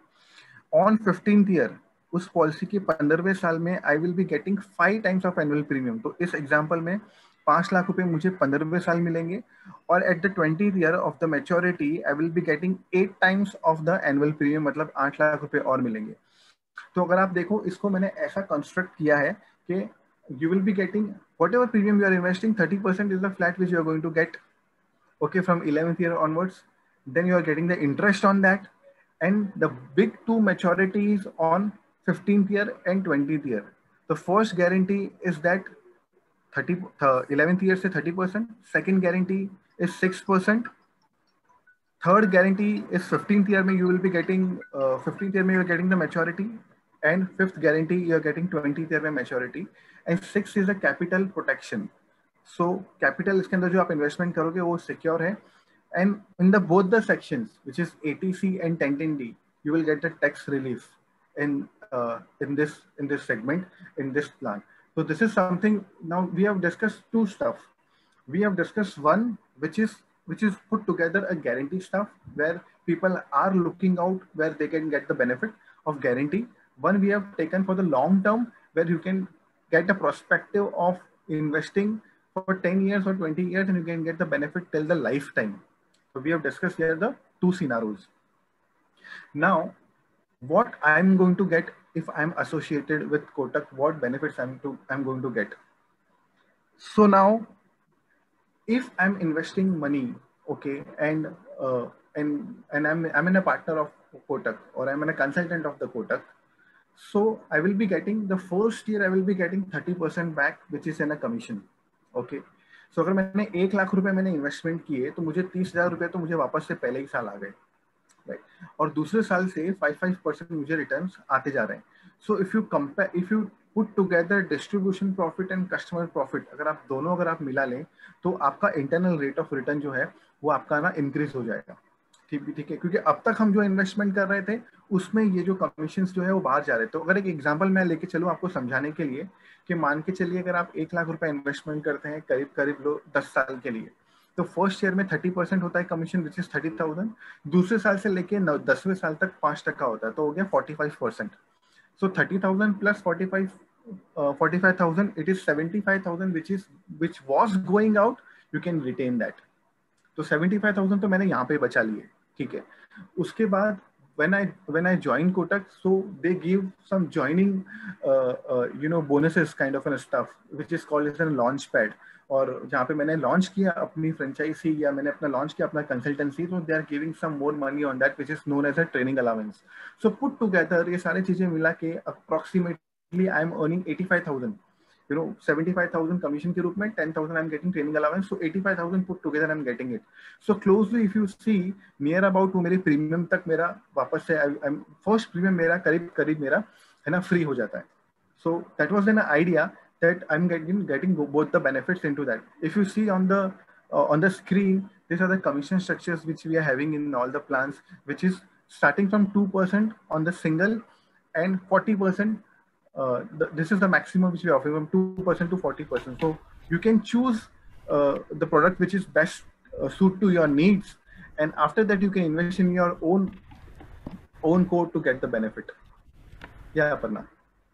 ऑन फिफ्टींथ ईयर उस पॉलिसी के पंद्रहवें साल में I will be getting five times of annual premium. तो इस एग्जांपल में पांच लाख रुपए मुझे पंद्रहवें साल मिलेंगे और at the twentieth year of the maturity I will be getting eight times of the annual premium, मतलब आठ लाख रुपए और मिलेंगे. तो अगर आप देखो, इसको मैंने ऐसा कंस्ट्रक्ट किया है कि you will be getting whatever premium you are investing, thirty percent is the flat which you are going to get. Okay, from eleventh year onwards, then you are getting the interest on that, and the big two maturities on fifteenth year and twentieth year. The first guarantee is that thirty, uh, eleventh year से thirty percent, second guarantee is six percent, third guarantee is fifteenth year में you will be getting uh, fifteenth year में you are getting the maturity, and fifth guarantee you are getting twentieth year में maturity, and sixth is a capital protection. So capital इसके अंदर जो आप investment करोगे वो secure है, and in the both the sections which is A T C and ten ten D you will get the tax relief in uh, in this in this segment in this plan. So this is something. Now we have discussed two stuff. We have discussed one which is which is put together a guarantee stuff where people are looking out where they can get the benefit of guarantee. One we have taken for the long term where you can get a perspective of investing for ten years or twenty years and you can get the benefit till the lifetime. So we have discussed here the two scenarios. Now, what I'm going to get if I'm associated with Kotak, what benefits I'm to I'm going to get. So now, if I'm investing money, okay, and uh, and and I'm I'm in a partner of Kotak or I'm in a consultant of the Kotak, so I will be getting the first year I will be getting thirty percent back, which is in a commission. Okay okay. So so, अगर मैंने एक लाख रुपए मैंने investment किए तो मुझे तीस हजार रुपए तो मुझे वापस से पहले ही साल आ गए, राइट, और दूसरे साल से फाइव फाइव परसेंट मुझे रिटर्न्स आते जा रहे हैं. So if you compare if you put together distribution profit and customer profit, अगर आप दोनों अगर आप मिला लें तो आपका इंटरनल रेट ऑफ रिटर्न जो है वो आपका ना इंक्रीज हो जाएगा. ठीक ठीक है, क्योंकि अब तक हम जो इन्वेस्टमेंट कर रहे थे उसमें ये जो कमीशंस जो है वो बाहर जा रहे थे। तो अगर एक एग्जांपल मैं लेके चलूँ आपको समझाने के लिए, कि मान के चलिए अगर आप एक लाख रुपए इन्वेस्टमेंट करते हैं करीब करीब लो दस साल के लिए, तो फर्स्ट ईयर में थर्टी परसेंट होता है commission which is thirty thousand, दूसरे साल से लेके दसवें साल तक पांच टक्का होता है, तो हो गया forty five percent. So thirty thousand plus forty five forty five thousand, it is seventy five thousand which is which was going out, you can retain that. तो सेवेंटी फाइव थाउजेंड तो मैंने यहाँ पे बचा लिए, ठीक है। उसके बाद when I when I joined Kotak, so they give some joining uh, uh, you know bonuses kind of and stuff which is called as a launch pad, और जहाँ पे मैंने लॉन्च किया अपनी फ्रेंचाइजी या मैंने अपना लॉन्च किया अपना कंसल्टेंसी, तो they are giving some more money on that which is known as a training allowance. So put together ये सारी चीजें मिला के approximately I am earning eighty five thousand, you know seventy-five thousand commission के रूप में, ten thousand I'm getting training allowance, so eighty-five thousand put together I'm getting it. So closely if you see near about वो मेरे premium तक मेरा वापस से I'm first premium मेरा करीब करीब मेरा है ना फ्री हो जाता है। So that was an idea that I'm getting getting both the benefits into that. If you see on the uh, on the screen, these are the commission structures which we are having in all the plans, which is starting from two percent on the single and forty percent. Uh, the, this is the maximum which we offer from two percent to forty percent. So you can choose uh, the product which is best uh, suit to your needs, and after that you can invest in your own own code to get the benefit. Yeah, Aparna.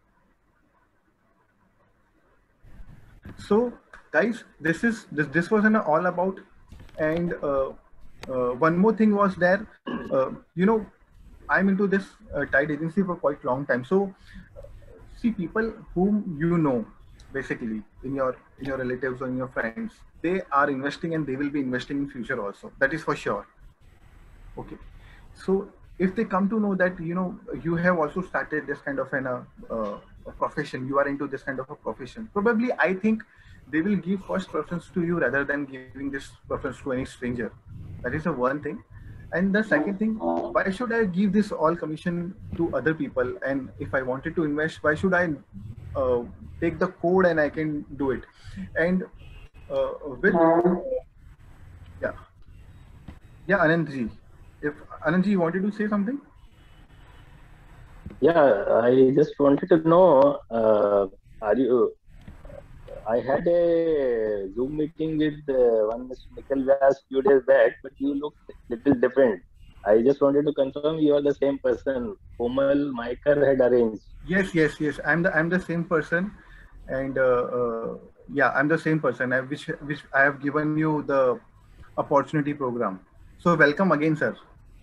So guys, this is this this was an all about, and uh, uh, one more thing was there. Uh, you know, I'm into this uh, Tide agency for quite long time, so. See, people whom you know basically in your in your relatives or in your friends, they are investing and they will be investing in future also, that is for sure. Okay, so if they come to know that you know you have also started this kind of an uh, uh, a profession, you are into this kind of a profession, probably I think they will give first preference to you rather than giving this preference to any stranger. That is the one thing. And the second thing, why should I give this all commission to other people? And if I wanted to invest, why should I uh, take the code and I can do it? And uh, with yeah, yeah, Anandji, if Anandji, you wanted to say something? Yeah, I just wanted to know, uh, are you? I had a Zoom meeting with uh, one Mister Nikhil Vyas few days back, but you look little different. I just wanted to confirm you are the same person Komal Maikar had arranged. Yes, yes, yes. I'm the I'm the same person, and uh, uh, yeah, I'm the same person. I, which which I have given you the opportunity program. So welcome again, sir.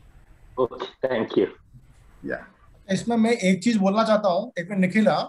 Okay, thank you. Yeah. इसमें मैं एक चीज बोलना चाहता हूँ, एक minute Nikhila,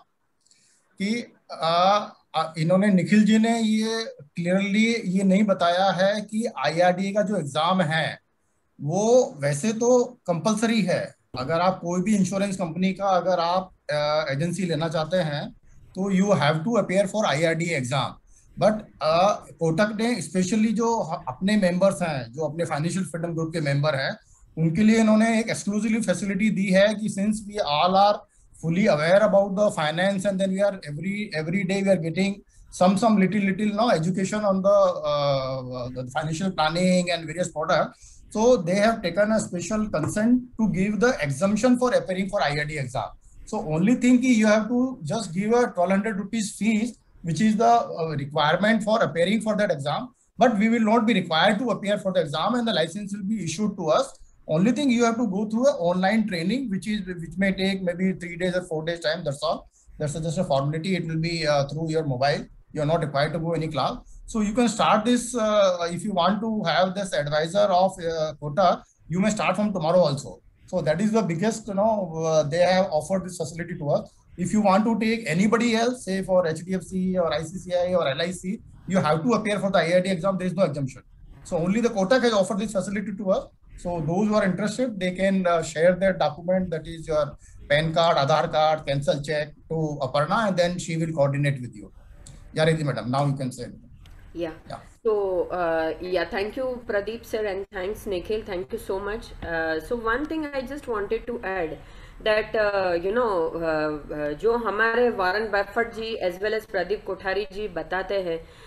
कि आ, आ, इन्होंने निखिल जी ने ये क्लियरली ये नहीं बताया है कि आईआरडीए का जो एग्जाम है वो वैसे तो कंपलसरी है। अगर आप कोई भी इंश्योरेंस कंपनी का अगर आप एजेंसी लेना चाहते हैं तो you have to appear for IRDA exam. But Kotak ने स्पेशली जो अपने मेंबर्स हैं, जो अपने फाइनेंशियल फ्रीडम ग्रुप के मेंबर हैं, उनके लिए इन्होंने एक एक्सक्लूसिव फैसिलिटी दी है कि since we all are fully aware about the finance, and then we are every every day we are getting some some little little now education on the, uh, the financial planning and various products. So they have taken a special consent to give the exemption for appearing for I R D exam. So only thing is you have to just give a twelve hundred rupees fees, which is the uh, requirement for appearing for that exam. But we will not be required to appear for the exam, and the license will be issued to us. Only thing you have to go through an online training, which is which may take maybe three days or four days time. That's all. That's just a formality. It will be uh, through your mobile. You are not required to go any class. So you can start this uh, if you want to have this advisor of uh, Kotak. You may start from tomorrow also. So that is the biggest. You know uh, they have offered this facility to us. If you want to take anybody else, say for H D F C or I C C I or L I C, you have to appear for the I R D exam. There is no exemption. So only the Kotak has offered this facility to us. So those who are interested, they can uh, share their document, that is your P A N card, Aadhaar card, cancel check to Aparna, and then she will coordinate with you. Yeah, Riddhi madam, now you can say. Yeah. Yeah. So uh, yeah, thank you Pradeep sir, and thanks Nikhil. Thank you so much. Uh, so one thing I just wanted to add that uh, you know uh, uh, जो हमारे Warren Buffett ji as well as Pradeep Kothari ji बताते हैं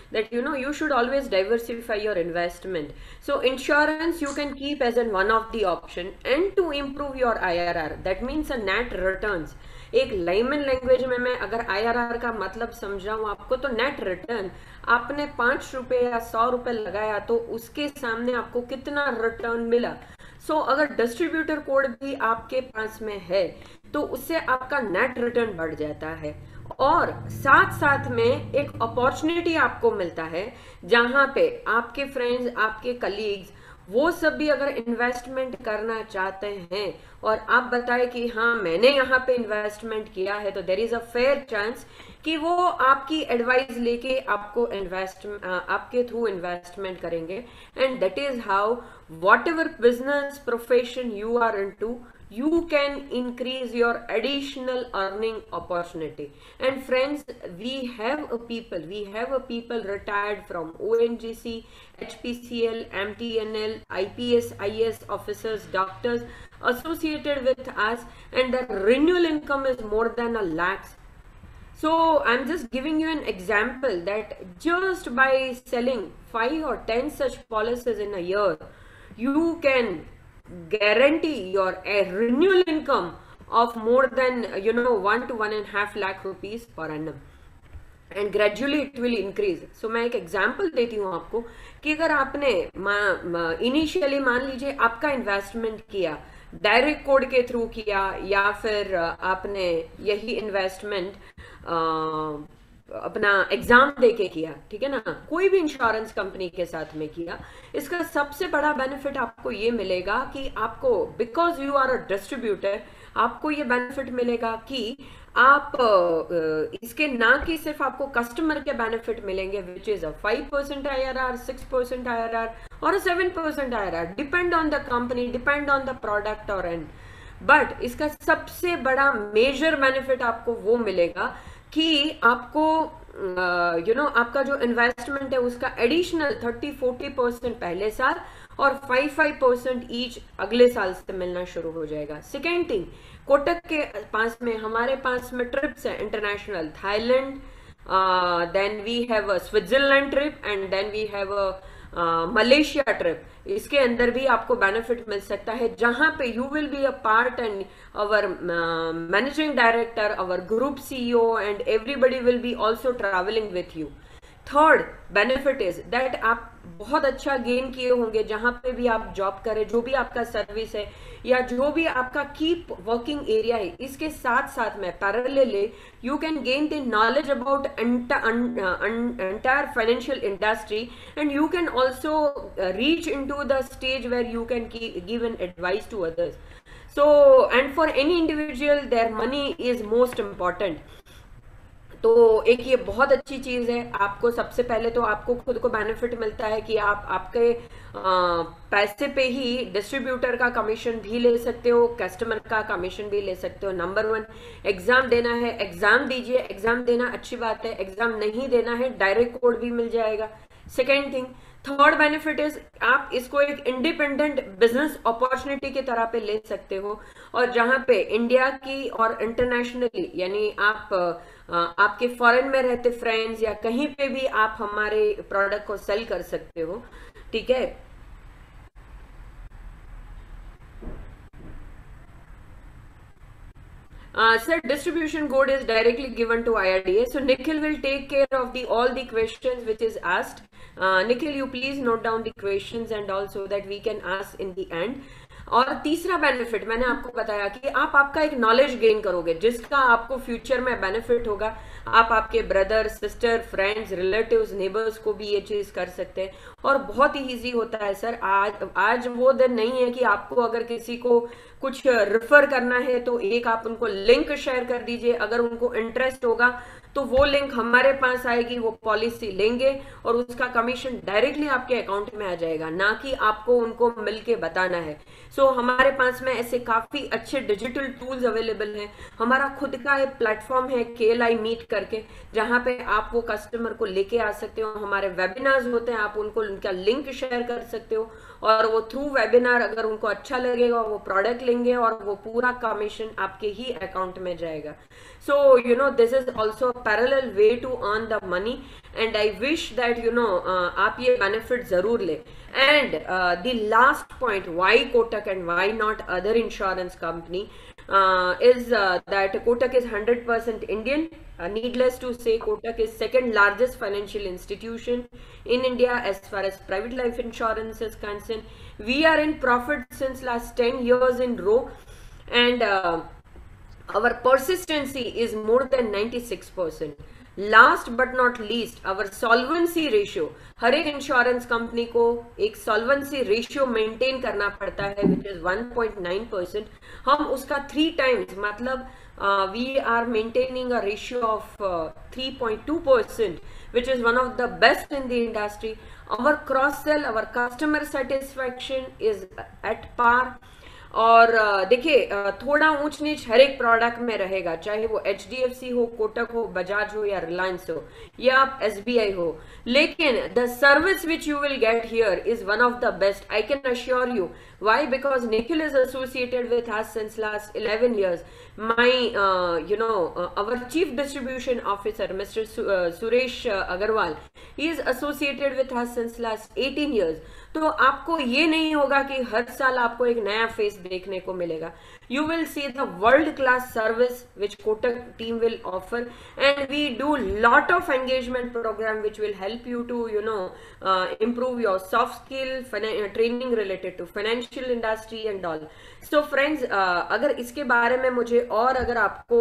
that you know you should always diversify your investment. So insurance you can keep as in one of the option, and to improve your I R R, that means a net returns. एक layman language में मैं अगर आई R are का मतलब समझाऊं आपको, तो net return, आपने पांच रुपए या सौ रुपए लगाया तो उसके सामने आपको कितना रिटर्न मिला. सो so, अगर डिस्ट्रीब्यूटर कोड भी आपके पास में है तो उससे आपका नेट रिटर्न बढ़ जाता है, और साथ साथ में एक अपॉर्चुनिटी आपको मिलता है जहां पे आपके फ्रेंड्स, आपके कलीग्स, वो सब भी अगर इन्वेस्टमेंट करना चाहते हैं और आप बताएं कि हाँ मैंने यहाँ पे इन्वेस्टमेंट किया है, तो there is a fair chance कि वो आपकी एडवाइस लेके आपको इन्वेस्ट आपके थ्रू इन्वेस्टमेंट करेंगे. And that is how whatever business profession you are into, you can increase your additional earning opportunity. And friends, we have a people we have a people retired from O N G C, H P C L, M T N L, I P S, I A S officers, doctors associated with us, and the renewal income is more than a lakhs. So I'm just giving you an example that just by selling five or ten such policies in a year, you can guarantee your a renewal income of more than you know one to one and a half lakh rupees per annum, and gradually it will increase. So मैं एक example देती हूँ आपको कि अगर आपने initially मान लीजिए आपका इन्वेस्टमेंट किया डायरेक्ट कोड के थ्रू किया, या फिर आपने यही इन्वेस्टमेंट अपना एग्जाम देके किया, ठीक है ना, कोई भी इंश्योरेंस कंपनी के साथ में किया, इसका सबसे बड़ा बेनिफिट आपको ये मिलेगा कि आपको, because you are a distributor, आपको ये बेनिफिट मिलेगा कि आप इसके ना कि सिर्फ आपको कस्टमर के बेनिफिट मिलेंगे which is a five percent I R R, six percent I R R और seven percent I R R, depend on the company, depend on the product और एंड. बट इसका सबसे बड़ा मेजर बेनिफिट आपको वो मिलेगा कि आपको you uh, no you know, आपका जो इन्वेस्टमेंट है उसका एडिशनल थर्टी फोर्टी परसेंट पहले साल और फाइव फाइव परसेंट ईच अगले साल से मिलना शुरू हो जाएगा. सेकेंड थिंग, कोटक के पास में, हमारे पास में ट्रिप्स है international, Thailand, then we have a Switzerland trip, and then we have a Malaysia trip. इसके अंदर भी आपको बेनिफिट मिल सकता है जहां पे you will be a part and our managing director, our group CEO and everybody will be also travelling with you. Third benefit is that आप बहुत अच्छा गेन किए होंगे जहां पे भी आप जॉब करें, जो भी आपका सर्विस है या जो भी आपका कीप वर्किंग एरिया है, इसके साथ साथ में parallelly you can gain the knowledge about entire financial industry, and you can also reach into the stage where you can give an advice to others. So and for any individual their money is most important. तो एक ये बहुत अच्छी चीज है. आपको सबसे पहले तो आपको खुद को बेनिफिट मिलता है कि आप आपके आ, पैसे पे ही डिस्ट्रीब्यूटर का कमीशन भी ले सकते हो, कस्टमर का कमीशन भी ले सकते हो. नंबर वन, एग्जाम देना है, एग्जाम दीजिए. एग्जाम देना अच्छी बात है, एग्जाम नहीं देना है, डायरेक्ट कोड भी मिल जाएगा. Second thing, third benefit is आप इसको एक इंडिपेंडेंट बिजनेस अपॉर्चुनिटी की तरह पे ले सकते हो, और जहां पे इंडिया की और इंटरनेशनली, यानी आप आपके फॉरेन में रहते फ्रेंड्स या कहीं पे भी आप हमारे प्रोडक्ट को सेल कर सकते हो. ठीक है, Uh, sir, distribution code is directly given to I R D A. So Nikhil will take care of the all the questions which is asked. Uh, Nikhil, you please note down the questions and also that we can ask in the end. और तीसरा benefit मैंने आपको बताया कि आप आपका एक knowledge gain करोगे जिसका आपको फ्यूचर में बेनिफिट होगा. आप आपके brother, sister, friends, relatives, neighbours को भी ये चीज कर सकते हैं, और बहुत ही इजी होता है सर. आज आज वो दिन नहीं है कि आपको अगर किसी को कुछ रेफर करना है तो एक आप उनको लिंक शेयर कर दीजिए, अगर उनको इंटरेस्ट होगा तो वो लिंक हमारे पास आएगी, वो पॉलिसी लेंगे और उसका कमीशन डायरेक्टली आपके अकाउंट में आ जाएगा, ना कि आपको उनको मिलके बताना है. सो so, हमारे पास में ऐसे काफी अच्छे डिजिटल टूल्स अवेलेबल हैं. हमारा खुद का एक प्लेटफॉर्म है के एल आई मीट करके, जहां पे आप वो कस्टमर को लेके आ सकते हो. हमारे वेबिनार्स होते हैं, आप उनको उनका लिंक शेयर कर सकते हो और वो थ्रू वेबिनार अगर उनको अच्छा लगेगा वो प्रोडक्ट लेंगे और वो पूरा कमीशन आपके ही अकाउंट में जाएगा. So you know this is also parallel way to earn the money and I wish that you know आप ये बेनिफिट जरूर ले. And uh, the last point, why Kotak and why not other insurance company, uh, is uh, that Kotak is one hundred percent Indian. Uh, needless to say, Kotak is second largest financial institution in India as far as private life insurance is concerned. We are in profit since last ten years in row, and uh, our persistency is more than ninety-six percent. Last but not least our solvency ratio, हर एक insurance company को एक solvency ratio maintain करना पड़ता है which is one point nine percent. हम उसका three times मतलब we are maintaining a ratio of three point two percent which is one of the best in the industry. Our cross sell, our customer satisfaction is at par. और देखिए थोड़ा ऊंच नीच हर एक product में रहेगा, चाहे वो एच डी एफ सी हो, कोटक हो, बजाज हो या रिलायंस हो या आप एस बी आई हो, लेकिन the service which you will get here is one of the best. I can assure you. Why? Because Nikhil is associated with us since last eleven years. My, uh, you know, uh, our Chief Distribution Officer, Mister Su uh, Suresh uh, Agarwal, he is associated with us since last eighteen years. तो आपको ये नहीं होगा कि हर साल आपको एक नया फेस देखने को मिलेगा. You will see the world-class service which Kotak team will offer, and we do lot of engagement program which will help you to, you know, uh, improve your soft skill, training related to financial industry and all. So friends, uh, अगर इसके बारे में मुझे और अगर आपको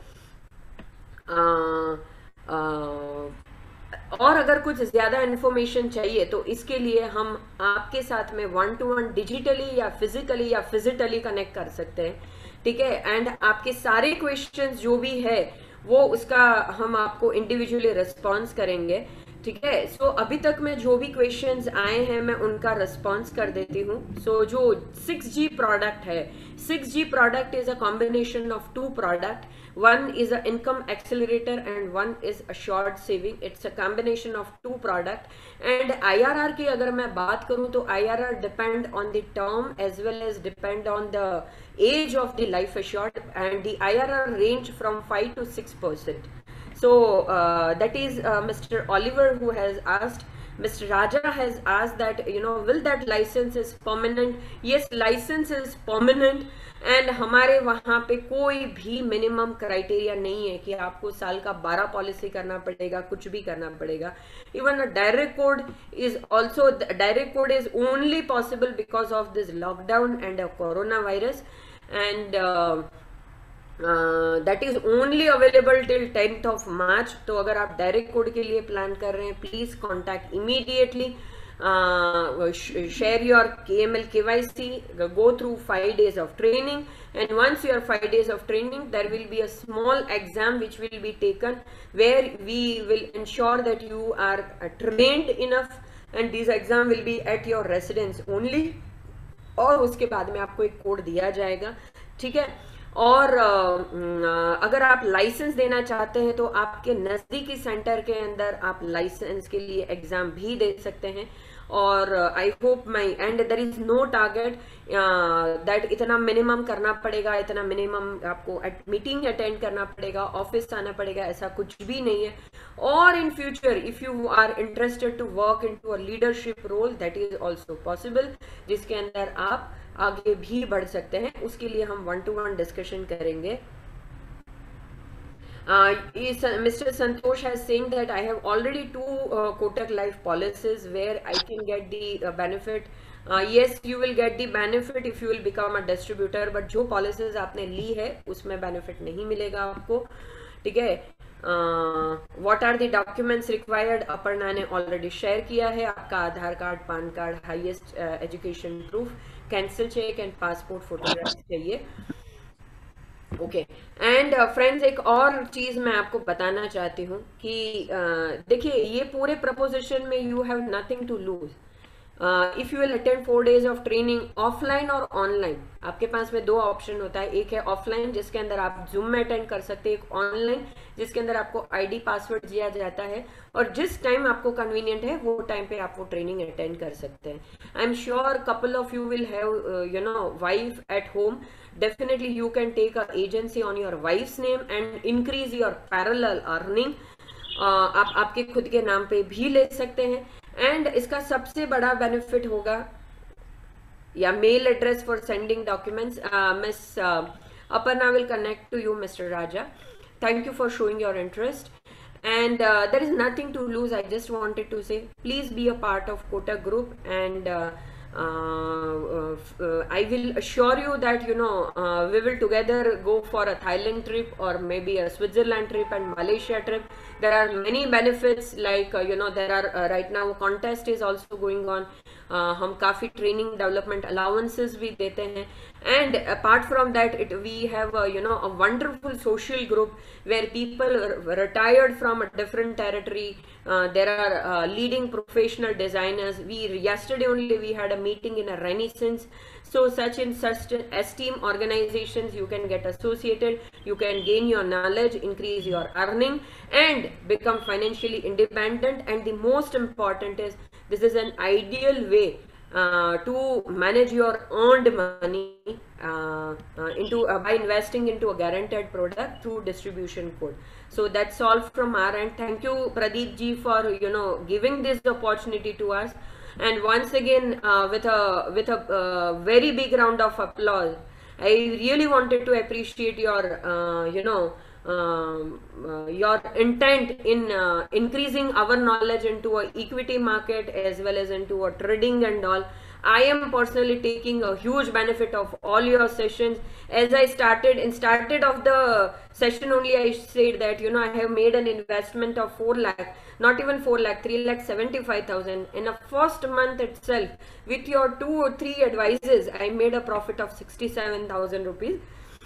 uh, uh, और अगर कुछ ज्यादा इन्फॉर्मेशन चाहिए तो इसके लिए हम आपके साथ में वन टू वन डिजिटली या फिजिकली या फिजिकली कनेक्ट कर सकते हैं. ठीक है. एंड आपके सारे क्वेश्चंस जो भी है वो उसका हम आपको इंडिविजुअली रिस्पॉन्स करेंगे. ठीक है. सो so, अभी तक में जो भी क्वेश्चंस आए हैं मैं उनका रिस्पॉन्स कर देती हूँ. सो so, जो सिक्स जी प्रोडक्ट है, six G product is a combination of two product. One is an income accelerator and one is assured saving. It's a combination of two product. And I R R की अगर मैं बात करूँ तो I R R depend on the term as well as depend on the age of the life assured, and the I R R range from five to six percent. So uh, that is uh, Mister Oliver who has asked. Mister Raja has asked that, you know, will that license is permanent? Yes, license is permanent. And हमारे वहाँ पे कोई भी minimum criteria नहीं है कि आपको साल का बारह पॉलिसी करना पड़ेगा, कुछ भी करना पड़ेगा. Even a direct code is also, direct code is only possible because of this lockdown and corona virus, and that is only available till tenth of March. तो अगर आप डायरेक्ट कोड के लिए प्लान कर रहे हैं, please contact immediately. Uh, sh share your K M L K Y C, go through five days of training, and once you are five days of training, there will be a small exam which will be taken where we will ensure that you are uh, trained enough, and this exam will be at your residence only. और उसके बाद में आपको एक code दिया जाएगा. ठीक है. और अगर आप लाइसेंस देना चाहते हैं तो आपके नज़दीकी सेंटर के अंदर आप लाइसेंस के लिए एग्ज़ाम भी दे सकते हैं. और I hope my and there is no target that इतना मिनिमम करना पड़ेगा, इतना मिनिमम आपको मीटिंग अटेंड करना पड़ेगा, ऑफिस आना पड़ेगा, ऐसा कुछ भी नहीं है. और in future if you are interested to work in to a leadership role, that is also possible, जिसके अंदर आप आगे भी बढ़ सकते हैं. उसके लिए हम वन टू वन डिस्कशन करेंगे. Uh, is, uh, Mister Santosh has saying that I have already two uh, Kotak Life policies where I can get the uh, benefit. Uh, yes, you will get the benefit if you will become a distributor, but जो policies आपने ली है उसमें benefit नहीं मिलेगा आपको. ठीक है. uh, what are the documents required? Aparna ने already share किया है. आपका Aadhaar card, PAN card, highest uh, education proof, cancel check and passport photograph चाहिए. ओके. एंड फ्रेंड्स, एक और चीज मैं आपको बताना चाहती हूँ कि uh, देखिए ये पूरे प्रपोजिशन में you have nothing to lose. If you will attend four days of training offline और ऑनलाइन, आपके पास में दो ऑप्शन होता है, एक है ऑफलाइन जिसके अंदर आप जूम में अटेंड कर सकते हैं, एक ऑनलाइन जिसके अंदर आपको आईडी पासवर्ड दिया जाता है और जिस टाइम आपको कन्वीनियंट है वो टाइम पे आप वो ट्रेनिंग अटेंड कर सकते हैं. I am sure couple of you will have you know wife at home. Definitely you can take a agency on your wife's name and increase your parallel earning. uh, आप आपके खुद के नाम पे भी ले सकते हैं. एंड इसका सबसे बड़ा बेनिफिट होगा या mail address for sending documents. Miss Aparna will connect to you mister Raja. Thank you for showing your interest. And uh, there is nothing to lose. I just wanted to say, please be a part of Kotak Group, and uh, Uh, uh, I will assure you that you know uh, we will together go for a Thailand trip or maybe a Switzerland trip and Malaysia trip. There are many benefits, like uh, you know there are uh, right now contest is also going on. uh, हम काफ़ी training development allowances भी देते हैं. And apart from that, it we have a, you know a wonderful social group where people retired from a different territory. Uh, there are uh, leading professional designers. We yesterday only we had a meeting in a Renaissance. So such in such esteemed organizations you can get associated, you can gain your knowledge, increase your earning and become financially independent. And the most important is this is an ideal way uh, to manage your earned money uh, uh, into uh, by investing into a guaranteed product through distribution code. So that's all from our end. Thank you Pradeep ji for you know giving this opportunity to us. And once again uh, with a with a uh, very big round of applause, I really wanted to appreciate your uh, you know um, uh, your intent in uh, increasing our knowledge into a equity market as well as into a trading and all. I am personally taking a huge benefit of all your sessions. As I started in started of the session only, I said that you know I have made an investment of four lakh, not even four lakh, three lakh seventy-five thousand in a first month itself. With your two or three advices, I made a profit of sixty-seven thousand rupees.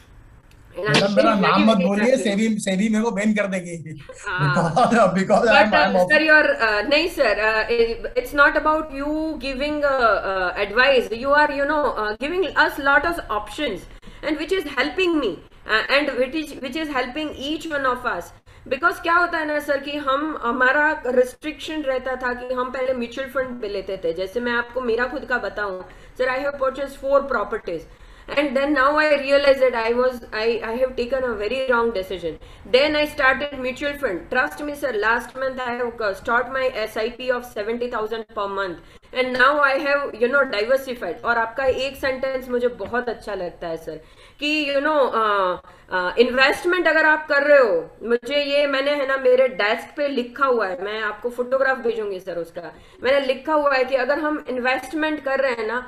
Madam मेरा नाम मत बोलिए, सेवी सेवी मेरे को ban कर देगी because because I'm I'm sir your uh, नहीं sir uh, it's not about you giving uh, uh, advice. You are you know uh, giving us lot of options and which is helping me uh, and which is which is helping each one of us. Because क्या होता है ना sir कि हम हमारा restriction रहता था कि हम पहले म्यूचुअल फंड पे लेते थे. जैसे मैं आपको मेरा खुद का बताऊं sir, I have purchase four properties and then now I realized that I was I, I have taken a very wrong decision. Then I started mutual fund. Trust me sir, last month I have started my S I P of seventy thousand per month and now I have you know diversified. और आपका एक sentence मुझे बहुत अच्छा लगता है sir कि you know investment अगर आप कर रहे हो, मुझे ये मैंने है ना मेरे डेस्क पे लिखा हुआ है, मैं आपको फोटोग्राफ भेजूंगी सर उसका. मैंने लिखा हुआ है कि अगर हम इन्वेस्टमेंट कर रहे हैं ना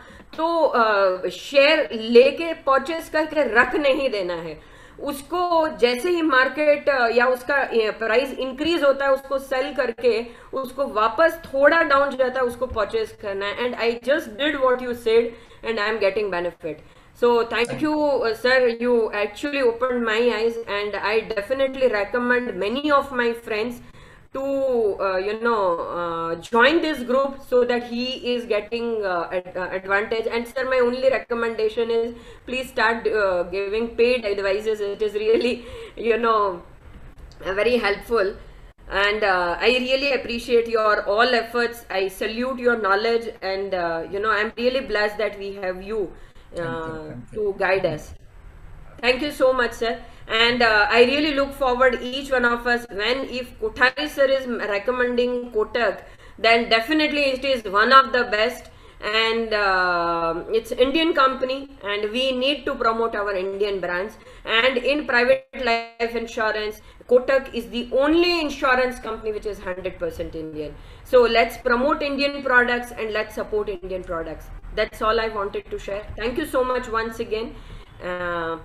तो शेयर uh, लेके परचेज करके रख नहीं देना है उसको. जैसे ही मार्केट या उसका प्राइस इंक्रीज होता है उसको सेल करके उसको वापस थोड़ा डाउन जाता है उसको परचेज करना है. And I just did what you said and I am getting benefit. So thank you uh, sir, you actually opened my eyes and I definitely recommend many of my friends to uh, you know uh, join this group so that he is getting uh, ad uh, advantage. And sir, my only recommendation is please start uh, giving paid advices. It is really you know very helpful and uh, I really appreciate your all efforts. I salute your knowledge and uh, you know I'm really blessed that we have you uh, thank you, thank you. to guide us. Thank you so much sir. And uh, I really look forward each one of us when if Kothari sir is recommending Kotak, then definitely it is one of the best. And uh, it's Indian company and we need to promote our Indian brands. And in private life insurance, Kotak is the only insurance company which is one hundred percent Indian. So let's promote Indian products and let's support Indian products. That's all I wanted to share. Thank you so much once again. Uh,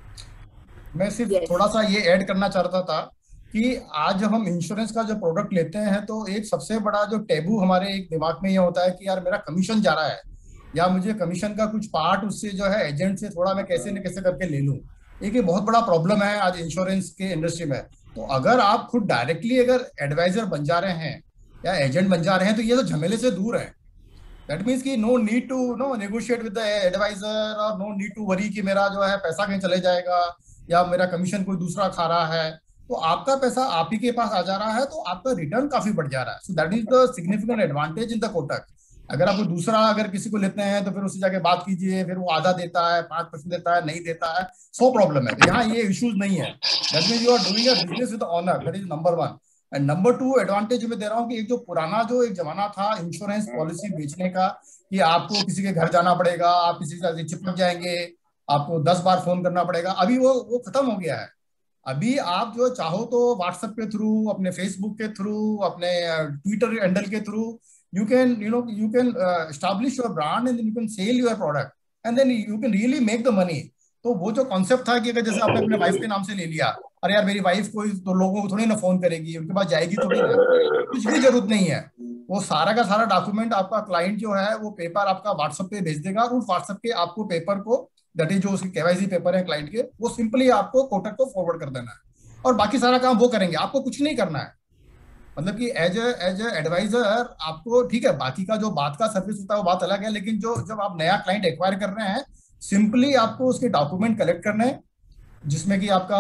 मैं सिर्फ yes. थोड़ा सा ये add करना चाहता था कि आज जब हम इंश्योरेंस का जो प्रोडक्ट लेते हैं तो एक सबसे बड़ा जो टेबू हमारे एक दिमाग में ये होता है कि यार मेरा कमीशन जा रहा है या मुझे कमीशन का कुछ पार्ट उससे जो है एजेंट से थोड़ा मैं कैसे न कैसे करके ले लूं. एक ये बहुत बड़ा प्रॉब्लम है आज इंश्योरेंस के इंडस्ट्री में. तो अगर आप खुद डायरेक्टली अगर एडवाइजर बन जा रहे हैं या एजेंट बन जा रहे हैं तो ये तो झमेले से दूर है. दैट मीन्स कि no need to no negotiate with the advisor और नो नीड टू वरी कि मेरा जो है पैसा कहीं चले जाएगा या मेरा कमीशन कोई दूसरा खा रहा है। तो आपका पैसा आप ही के पास आ जा रहा है, तो आपका रिटर्न काफी बढ़ जा रहा है। So that is the significant advantage in the Kotak. अगर आप दूसरा अगर किसी को लेते हैं तो फिर उससे जाके बात कीजिए, फिर वो आधा देता है, पांच परसेंट देता है, नहीं देता है, सो प्रॉब्लम है। यहाँ ये इश्यूज नहीं है। That means you are doing a business with honour, that is number one. And number two advantage मैं दे रहा हूँ कि एक जो पुराना जो एक जमाना था इंश्योरेंस पॉलिसी बेचने का, कि आपको किसी के घर जाना पड़ेगा, आप किसी के साथ चिपक जाएंगे, आपको दस बार फोन करना पड़ेगा, अभी वो वो खत्म हो गया है। अभी आप जो चाहो तो व्हाट्सएप के थ्रू, अपने फेसबुक के थ्रू, अपने ट्विटर हैंडल के through, you can you know you can uh, establish your brand and then you can sell your product and then you can really make the money. तो वो जो concept था कि अगर जैसे आपने अपने वाइफ के नाम से ले लिया, अरे यार मेरी वाइफ को तो लोगों को थोड़ी ना फोन करेगी, उनके पास जाएगी थोड़ी ना, कुछ भी जरूरत नहीं है। वो सारा का सारा डॉक्यूमेंट आपका क्लाइंट जो है वो पेपर आपका व्हाट्सएप पे भेज देगा, और उस व्हाट्सएप के आपको पेपर को, दैट इज जो उसके केवाईसी पेपर है क्लाइंट के, वो सिंपली आपको कोटक को फॉरवर्ड कर देना है और बाकी सारा काम वो करेंगे, आपको कुछ नहीं करना है। मतलब कि एज एज एडवाइजर आपको, ठीक है, बाकी का जो बात का सर्विस होता है वो बात अलग है, लेकिन जो जब आप नया क्लाइंट एक्वायर कर रहे हैं, सिंपली आपको उसके डॉक्यूमेंट कलेक्ट करने हैं, जिसमें कि आपका,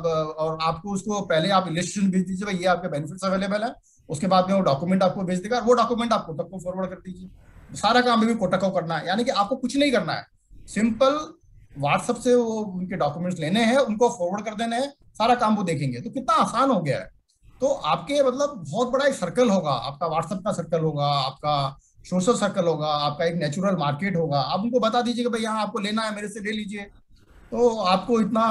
और आपको उसको पहले आप इलिस्ट्रेशन भेज दीजिए, भाई ये आपके बेनिफिट्स अवेलेबल है, उसके बाद में वो डॉक्यूमेंट आपको भेज देगा, वो डॉक्यूमेंट आप कोटक को फॉरवर्ड कर दीजिए। सारा काम भी कोटक को करना है, यानी कि आपको कुछ नहीं करना है, सिंपल व्हाट्सएप से वो उनके डॉक्यूमेंट्स लेने हैं, उनको फॉरवर्ड कर देने हैं, सारा काम वो देखेंगे। तो कितना आसान हो गया है। तो आपके मतलब बहुत बड़ा एक सर्कल होगा, आपका व्हाट्सएप का सर्कल होगा, आपका सोशल सर्कल होगा, आपका एक नेचुरल मार्केट होगा। आप उनको बता दीजिए कि भाई यहाँ आपको लेना है, मेरे से ले लीजिए, तो आपको इतना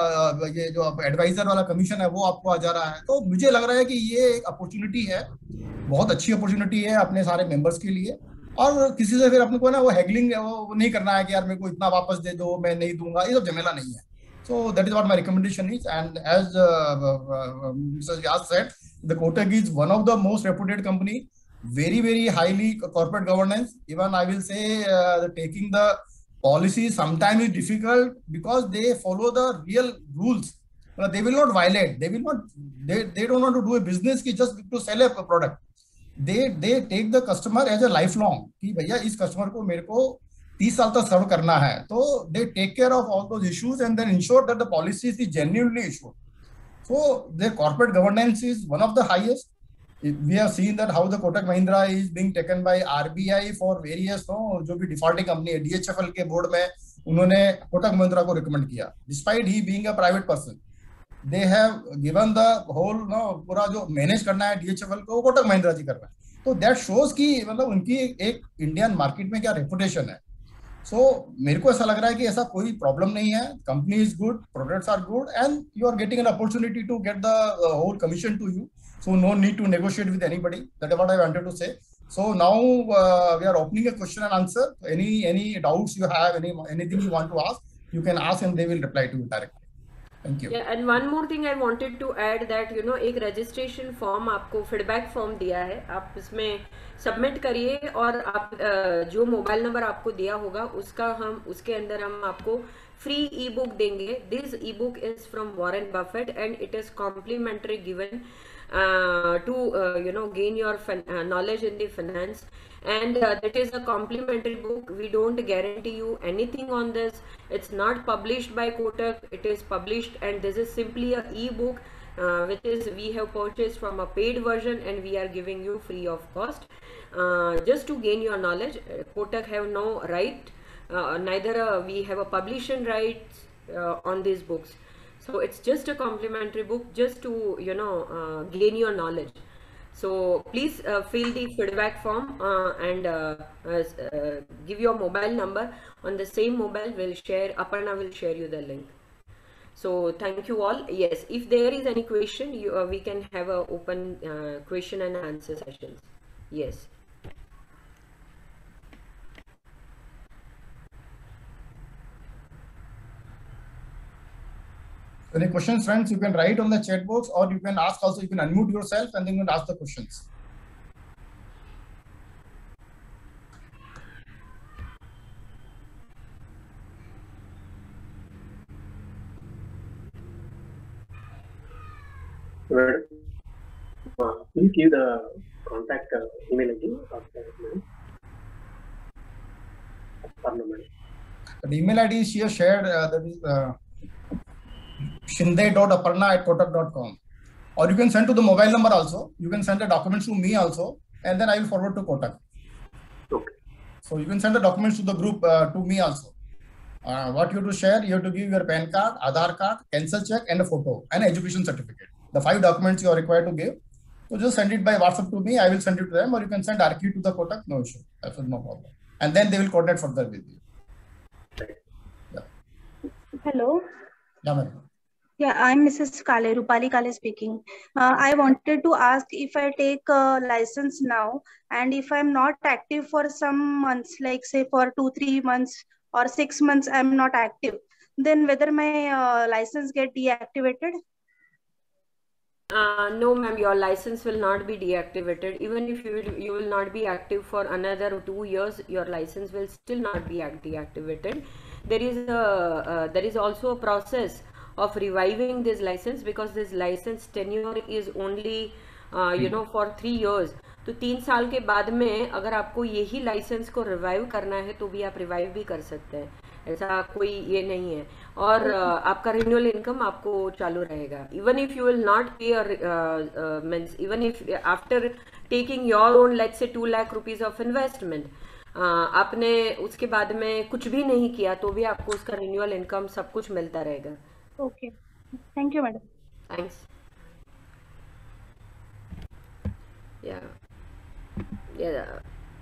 ये जो एडवाइजर वाला कमीशन है वो आपको आ जा रहा है। तो मुझे लग रहा है कि ये एक अपॉर्चुनिटी है, बहुत अच्छी अपॉर्चुनिटी है अपने सारे मेंबर्स के लिए। और किसी से फिर अपने को ना वो हैगलिंग वो नहीं करना है कि यार मेरे को इतना वापस दे दो, मैं नहीं दूंगा, ये सब झमेला नहीं है। So that is what my recommendation is. And as uh, uh, Mister Yas said, the Kotak is one of the most reputed company, very very highly corporate governance. Even I will say uh, the taking the policy sometimes is difficult because they follow the real rules. Uh, they will not violate. They will not. They they don't want to do a business ki just to sell a product. They they take the customer as a lifelong. कि भैया इस customer को मेरे को तीस साल तक सर्व करना है, तो they take care of all those issues and then ensure that the policies is genuinely issued. So their corporate governance is one of the highest. We have seen that how the Kotak Mahindra is being taken by RBI for various, no जो भी defaulting company है, DHFL के board में उन्होंने कोटक महिंद्रा को recommend किया, despite he being a private person. They have given the whole, no पूरा जो मैनेज करना है डीएचएफएल को, कोटक महिंद्रा जी कर रहा है। तो दैट शोज की मतलब उनकी एक इंडियन मार्केट में क्या रेपुटेशन है। सो so, मेरे को ऐसा लग रहा है कि ऐसा कोई प्रॉब्लम नहीं है, company is good, products are good and you are getting an opportunity to get the whole commission to you, so no need to negotiate with anybody. That is what I wanted to say. So now we are opening a question and answer. Any any doubts you have, any anything you want to ask, you can ask and they will reply to you directly. Thank you. Yeah, and one more thing I wanted to add that you know एक registration form आपको feedback form दिया है, आप इसमें submit करिए और आप जो मोबाइल नंबर आपको दिया होगा उसका हम उसके अंदर हम आपको फ्री ई बुक देंगे. This e book is from Warren Buffett and it is complimentary given to you know gain your uh, knowledge in the finance, and uh, that is a complimentary book. We don't guarantee you anything on this. It's not published by Kotak, it is published, and this is simply a e-book uh, which is we have purchased from a paid version and we are giving you free of cost, uh, just to gain your knowledge. Kotak have no right, uh, neither uh, we have a publishing rights uh, on these books. So it's just a complimentary book just to you know uh, gain your knowledge. So please uh, fill the feedback form uh, and uh, uh, give your mobile number. On the same mobile we'll share, Aparna will share you the link. So thank you all. Yes, if there is any question, you, uh, we can have a open uh, question and answer sessions. Yes. Any questions, friends? You can write on the chat box, or you can ask also. You can unmute yourself and then you can ask the questions. Uh, please give the contact uh, email again. The email I D she has shared, uh, that is uh, shinde dot aparna at kotak dot com. Or you can send to the mobile number also. You can send the documents to me also, and then I will forward to Kotak. Okay. So you can send the documents to the group uh, to me also. Uh, what you have to share, you have to give your PAN card, Aadhaar card, cancel check, and a photo, and education certificate. The five documents you are required to give. So just send it by WhatsApp to me. I will send it to them, or you can send directly to the Kotak. No issue. That's no problem. And then they will coordinate further with you. Yeah. Hello. Yeah, ma'am. Yeah, I'm Missus Kale, Rupali Kale speaking. Uh, I wanted to ask, if I take a license now, and if I'm not active for some months, like say for two, three months or six months, I'm not active, then whether my uh, license get deactivated? Uh, no, ma'am, your license will not be deactivated. Even if you will, you will not be active for another two years, your license will still not be deactivated. There is a uh, there is also a process of reviving this license, because this license tenure is only uh, you know for three years. तो तीन साल के बाद में अगर आपको यही licence को रिवाइव करना है तो भी आप रिवाइव भी कर सकते हैं, ऐसा कोई ये नहीं है. और uh, आपका रिन्यूअल इनकम आपको चालू रहेगा. Even if you will not pay, means even if after taking your own let's say two lakh rupees of investment, आपने उसके बाद में कुछ भी नहीं किया तो भी आपको उसका रिन्यूअल इनकम सब कुछ मिलता रहेगा. Okay. Thank you, madam. Thanks. Yeah. Yeah.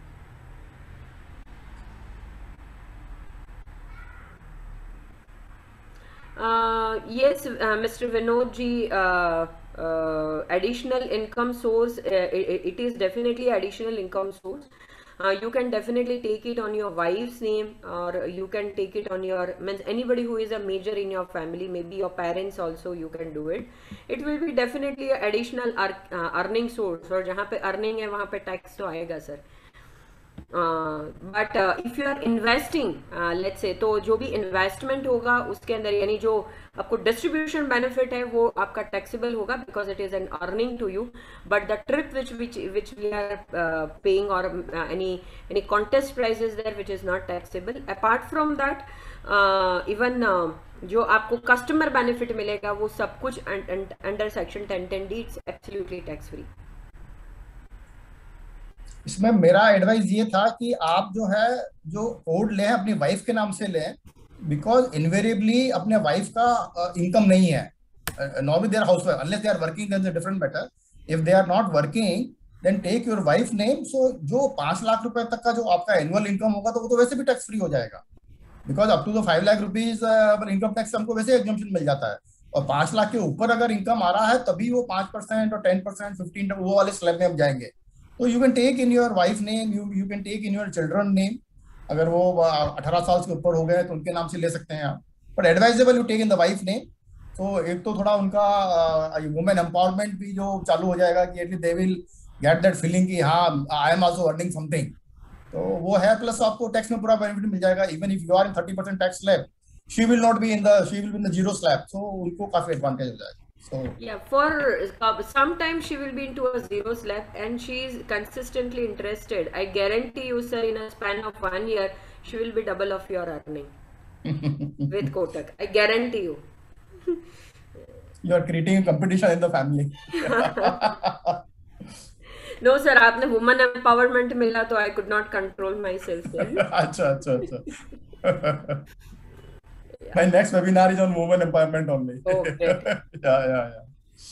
Uh, yes, uh, Mister Vinod ji, uh, uh, additional income source, uh, it, it is definitely additional income source. Uh, you can definitely take it on your wife's name, or you can take it on your, means anybody who is a major in your family, maybe your parents also, you can do it. It will be definitely an additional uh, earning source, और जहाँ पे earning है वहाँ पे tax तो आएगा sir. Uh, but uh, if you are investing, uh, let's say, तो जो भी investment होगा उसके अंदर, यानी जो आपको distribution benefit है वो आपका taxable होगा, because it is an earning to you. But the trip which which which we are uh, paying, or uh, any any contest price is there which is not taxable. Apart from that, uh, even uh, जो आपको customer benefit मिलेगा वो सब कुछ under section ten ten D, it's absolutely tax free. इसमें मेरा advice ये था कि आप जो है जो कोड लें अपनी वाइफ के नाम से लें, बिकॉज इनवेरिएबली अपने वाइफ का इनकम uh, नहीं है. Not with their housewife, unless they are working, that's a different matter. If they are not working, then take your wife name. So जो पांच लाख रुपए तक का जो आपका एनुअल इनकम होगा तो वो तो वैसे भी टैक्स फ्री हो जाएगा, because up to the five lakh rupees income tax हमको वैसे एग्जम्पशन मिल जाता है. और पांच लाख के ऊपर अगर इनकम आ रहा है तभी वो पांच परसेंट और टेन परसेंट फिफ्टीन वो वाले स्लैब में अब जाएंगे. तो you can take in your wife name, you you can take in your children name. अगर वो अठारह साल से ऊपर हो गए तो उनके नाम से ले सकते हैं आप, but advisable you take in the wife name. तो एक तो थोड़ा उनका वुमेन एम्पावरमेंट भी जो चालू हो जाएगा कि at least they will get that feeling कि हाँ I am also earning something, तो वो है. प्लस आपको टैक्स में पूरा बेनिफिट मिल जाएगा. Even if you are in thirty percent tax slab, she will not be in the she will be in the zero slab, so उनको काफी एडवांटेज हो जाएगा. So yeah, for uh, sometimes she will be into a zero slab, and she is consistently interested. I guarantee you, sir, in a span of one year, she will be double of your earning with Kotak. I guarantee you. You are creating a competition in the family. No, sir. आपने woman empowerment मिला तो I could not control myself. अच्छा अच्छा अच्छा. Yeah. My next webinar is on women empowerment only. Okay. yeah, yeah, yeah.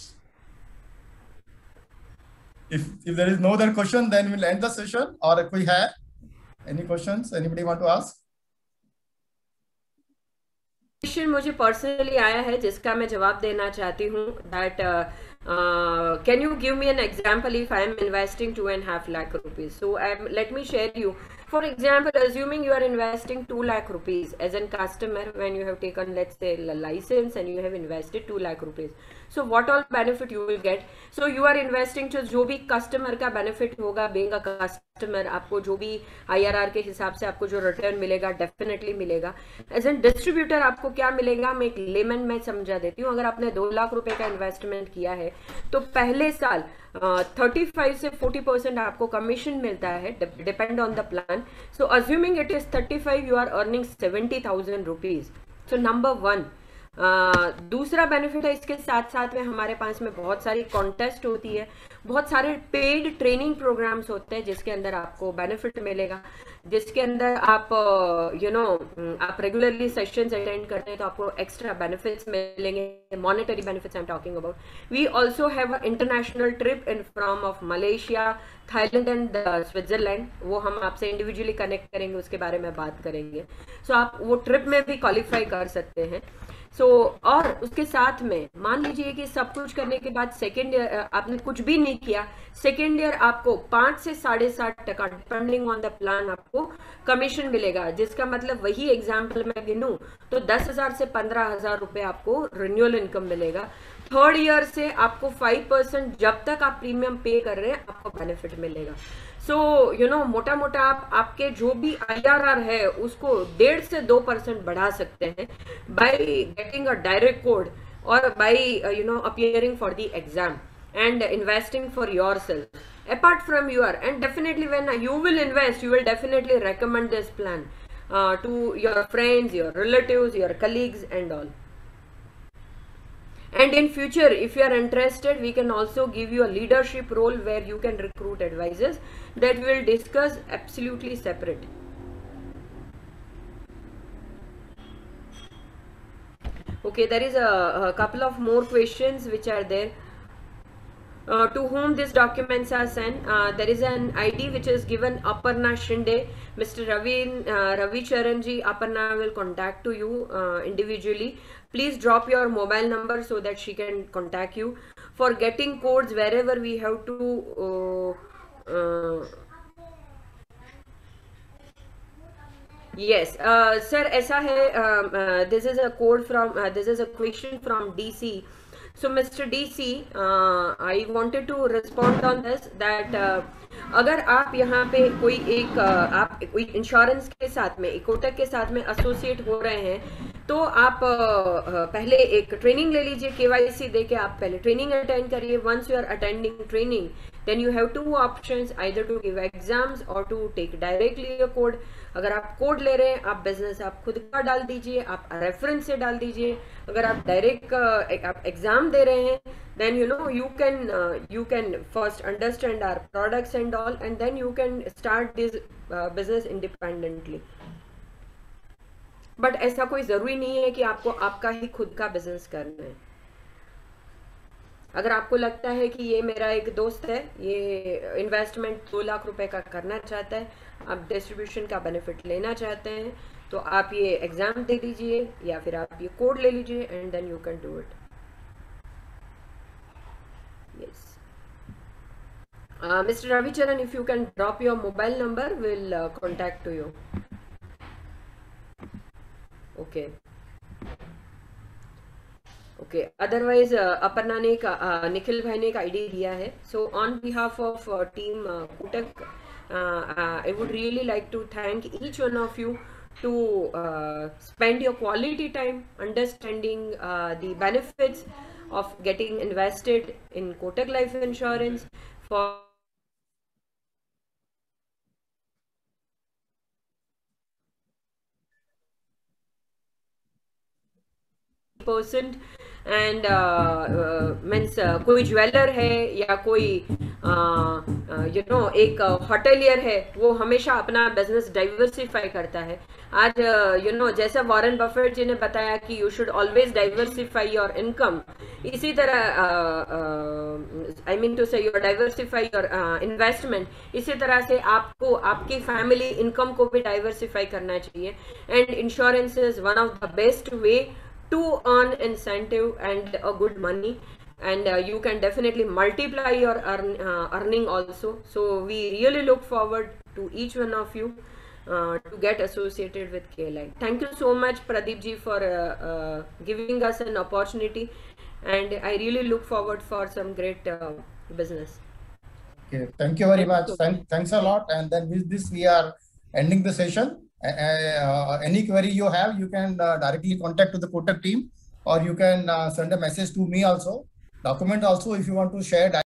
If if there is no other question, then we'll end the session. Or कोई है? Any questions? Anybody want to ask? Question मुझे personally आया है जिसका मैं जवाब देना चाहती हूँ. That uh, uh, can you give me an example if I am investing two and a half lakh rupees? So um, let me share you. For example, assuming you are investing two lakh rupees as a customer, when you have taken, let's say, a license and you have invested two lakh rupees. So what all benefit you will get? So you are investing to जो भी customer का benefit होगा, being a customer, आपको जो भी I R R के हिसाब से आपको जो return मिलेगा, definitely मिलेगा. As a distributor आपको क्या मिलेगा, मैं एक layman में समझा देती हूँ. अगर आपने दो लाख रुपए का investment किया है तो पहले साल थर्टी फाइव से फोर्टी परसेंट आपको कमीशन मिलता है, depend on the plan. So assuming it is thirty five, you are earning seventy thousand rupees. So number one. Uh, दूसरा बेनिफिट है, इसके साथ साथ में हमारे पास में बहुत सारी कॉन्टेस्ट होती है, बहुत सारे पेड ट्रेनिंग प्रोग्राम्स होते हैं जिसके अंदर आपको बेनिफिट मिलेगा, जिसके अंदर आप you uh, no you know, आप रेगुलरली सेशंस अटेंड करते हैं तो आपको एक्स्ट्रा बेनिफिट्स मिलेंगे, monetary benefits I am talking about. We also have a international trip in from of Malaysia, Thailand and Switzerland. वो हम आपसे इंडिविजुअली कनेक्ट करेंगे, उसके बारे में बात करेंगे. सो so, आप वो ट्रिप में भी क्वालिफाई कर सकते हैं. सो so, और उसके साथ में मान लीजिए कि सब कुछ करने के बाद सेकेंड ईयर आपने कुछ भी नहीं किया, सेकेंड ईयर आपको पाँच से साढ़े सात टका डिपेंडिंग ऑन द प्लान आपको कमीशन मिलेगा, जिसका मतलब वही एग्जाम्पल मैं गिनूं तो दस हजार से पंद्रह हजार रुपये आपको रिन्यूअल इनकम मिलेगा. थर्ड ईयर से आपको फाइव परसेंट जब तक आप प्रीमियम पे कर रहे हैं आपको बेनिफिट मिलेगा. सो यू नो मोटा मोटा आप आपके जो भी आई आर आर है उसको डेढ़ से दो परसेंट बढ़ा सकते हैं by getting a direct code और by you know appearing for the exam and investing for yourself apart from your, and definitely when you will invest you will definitely recommend this plan uh, to your friends, your relatives, your colleagues and all. And in future if you are interested we can also give you a leadership role where you can recruit advisors that we will discuss absolutely separate. Okay, there is a, a couple of more questions which are there. Uh, to whom these documents are sent, uh, there is an I D which is given Aparna Shinde. Mister Ravi uh, Ravi Charanji, Aparna will contact to you uh, individually. Please drop your mobile number so that she can contact you for getting codes wherever we have to uh, uh, yes uh, sir aisa hai. um, uh, this is a code from uh, this is a question from D C. So Mister D C, uh, I wanted to respond on this that uh, अगर आप यहाँ पे कोई एक uh, आप कोई insurance के साथ में, कोटक के साथ में एसोसिएट हो रहे हैं तो आप uh, पहले एक ट्रेनिंग ले लीजिए, केवाईसी दे के आप पहले ट्रेनिंग अटेंड करिए. Once you are attending training then you have two options, either to give exams or to take directly a code. अगर आप कोड ले रहे हैं आप बिजनेस आप खुद का डाल दीजिए, आप रेफरेंस से डाल दीजिए. अगर आप डायरेक्ट आप एग्जाम दे रहे हैं then you know you can uh, you can first understand our products and all and then you can start this uh, business independently. But ऐसा कोई जरूरी नहीं है कि आपको आपका ही खुद का बिजनेस करना है. अगर आपको लगता है कि ये मेरा एक दोस्त है, ये इन्वेस्टमेंट दो लाख रुपए का करना चाहता है, आप डिस्ट्रीब्यूशन का बेनिफिट लेना चाहते हैं तो आप ये एग्जाम दे दीजिए या फिर आप ये कोड ले लीजिए and then you can do it. Yes mister Ravicharan, if you can drop your mobile number will contact to you. Okay okay otherwise Aparna ने का uh, निखिल भाई ने एक आईडी दिया है. So on behalf of team Kotak I would really like to thank each one of you to uh, spend your quality time understanding uh, the benefits of getting invested in Kotak Life Insurance for percent and means कोई jeweller है या कोई you know एक hotelier है, वो हमेशा अपना business diversify करता है. आज यू नो जैसा वॉरेन बफेट जी ने बताया कि you should always diversify your income, इसी तरह I mean to say your diversify your investment, इसी तरह से आपको आपकी फैमिली इनकम को भी डाइवर्सिफाई करना चाहिए. And insurance is one of the best way to earn incentive and a good money, and uh, you can definitely multiply your earn, uh, earning also. So we really look forward to each one of you uh, to get associated with K L I. Thank you so much Pradeep ji for uh, uh, giving us an opportunity, and I really look forward for some great uh, business. Okay, thank you very much. Thank, thanks a lot. And then with this we are ending the session. Uh, uh, any query you have, you can uh, directly contact to the Kotak team, or you can uh, send a message to me also. Document also if you want to share.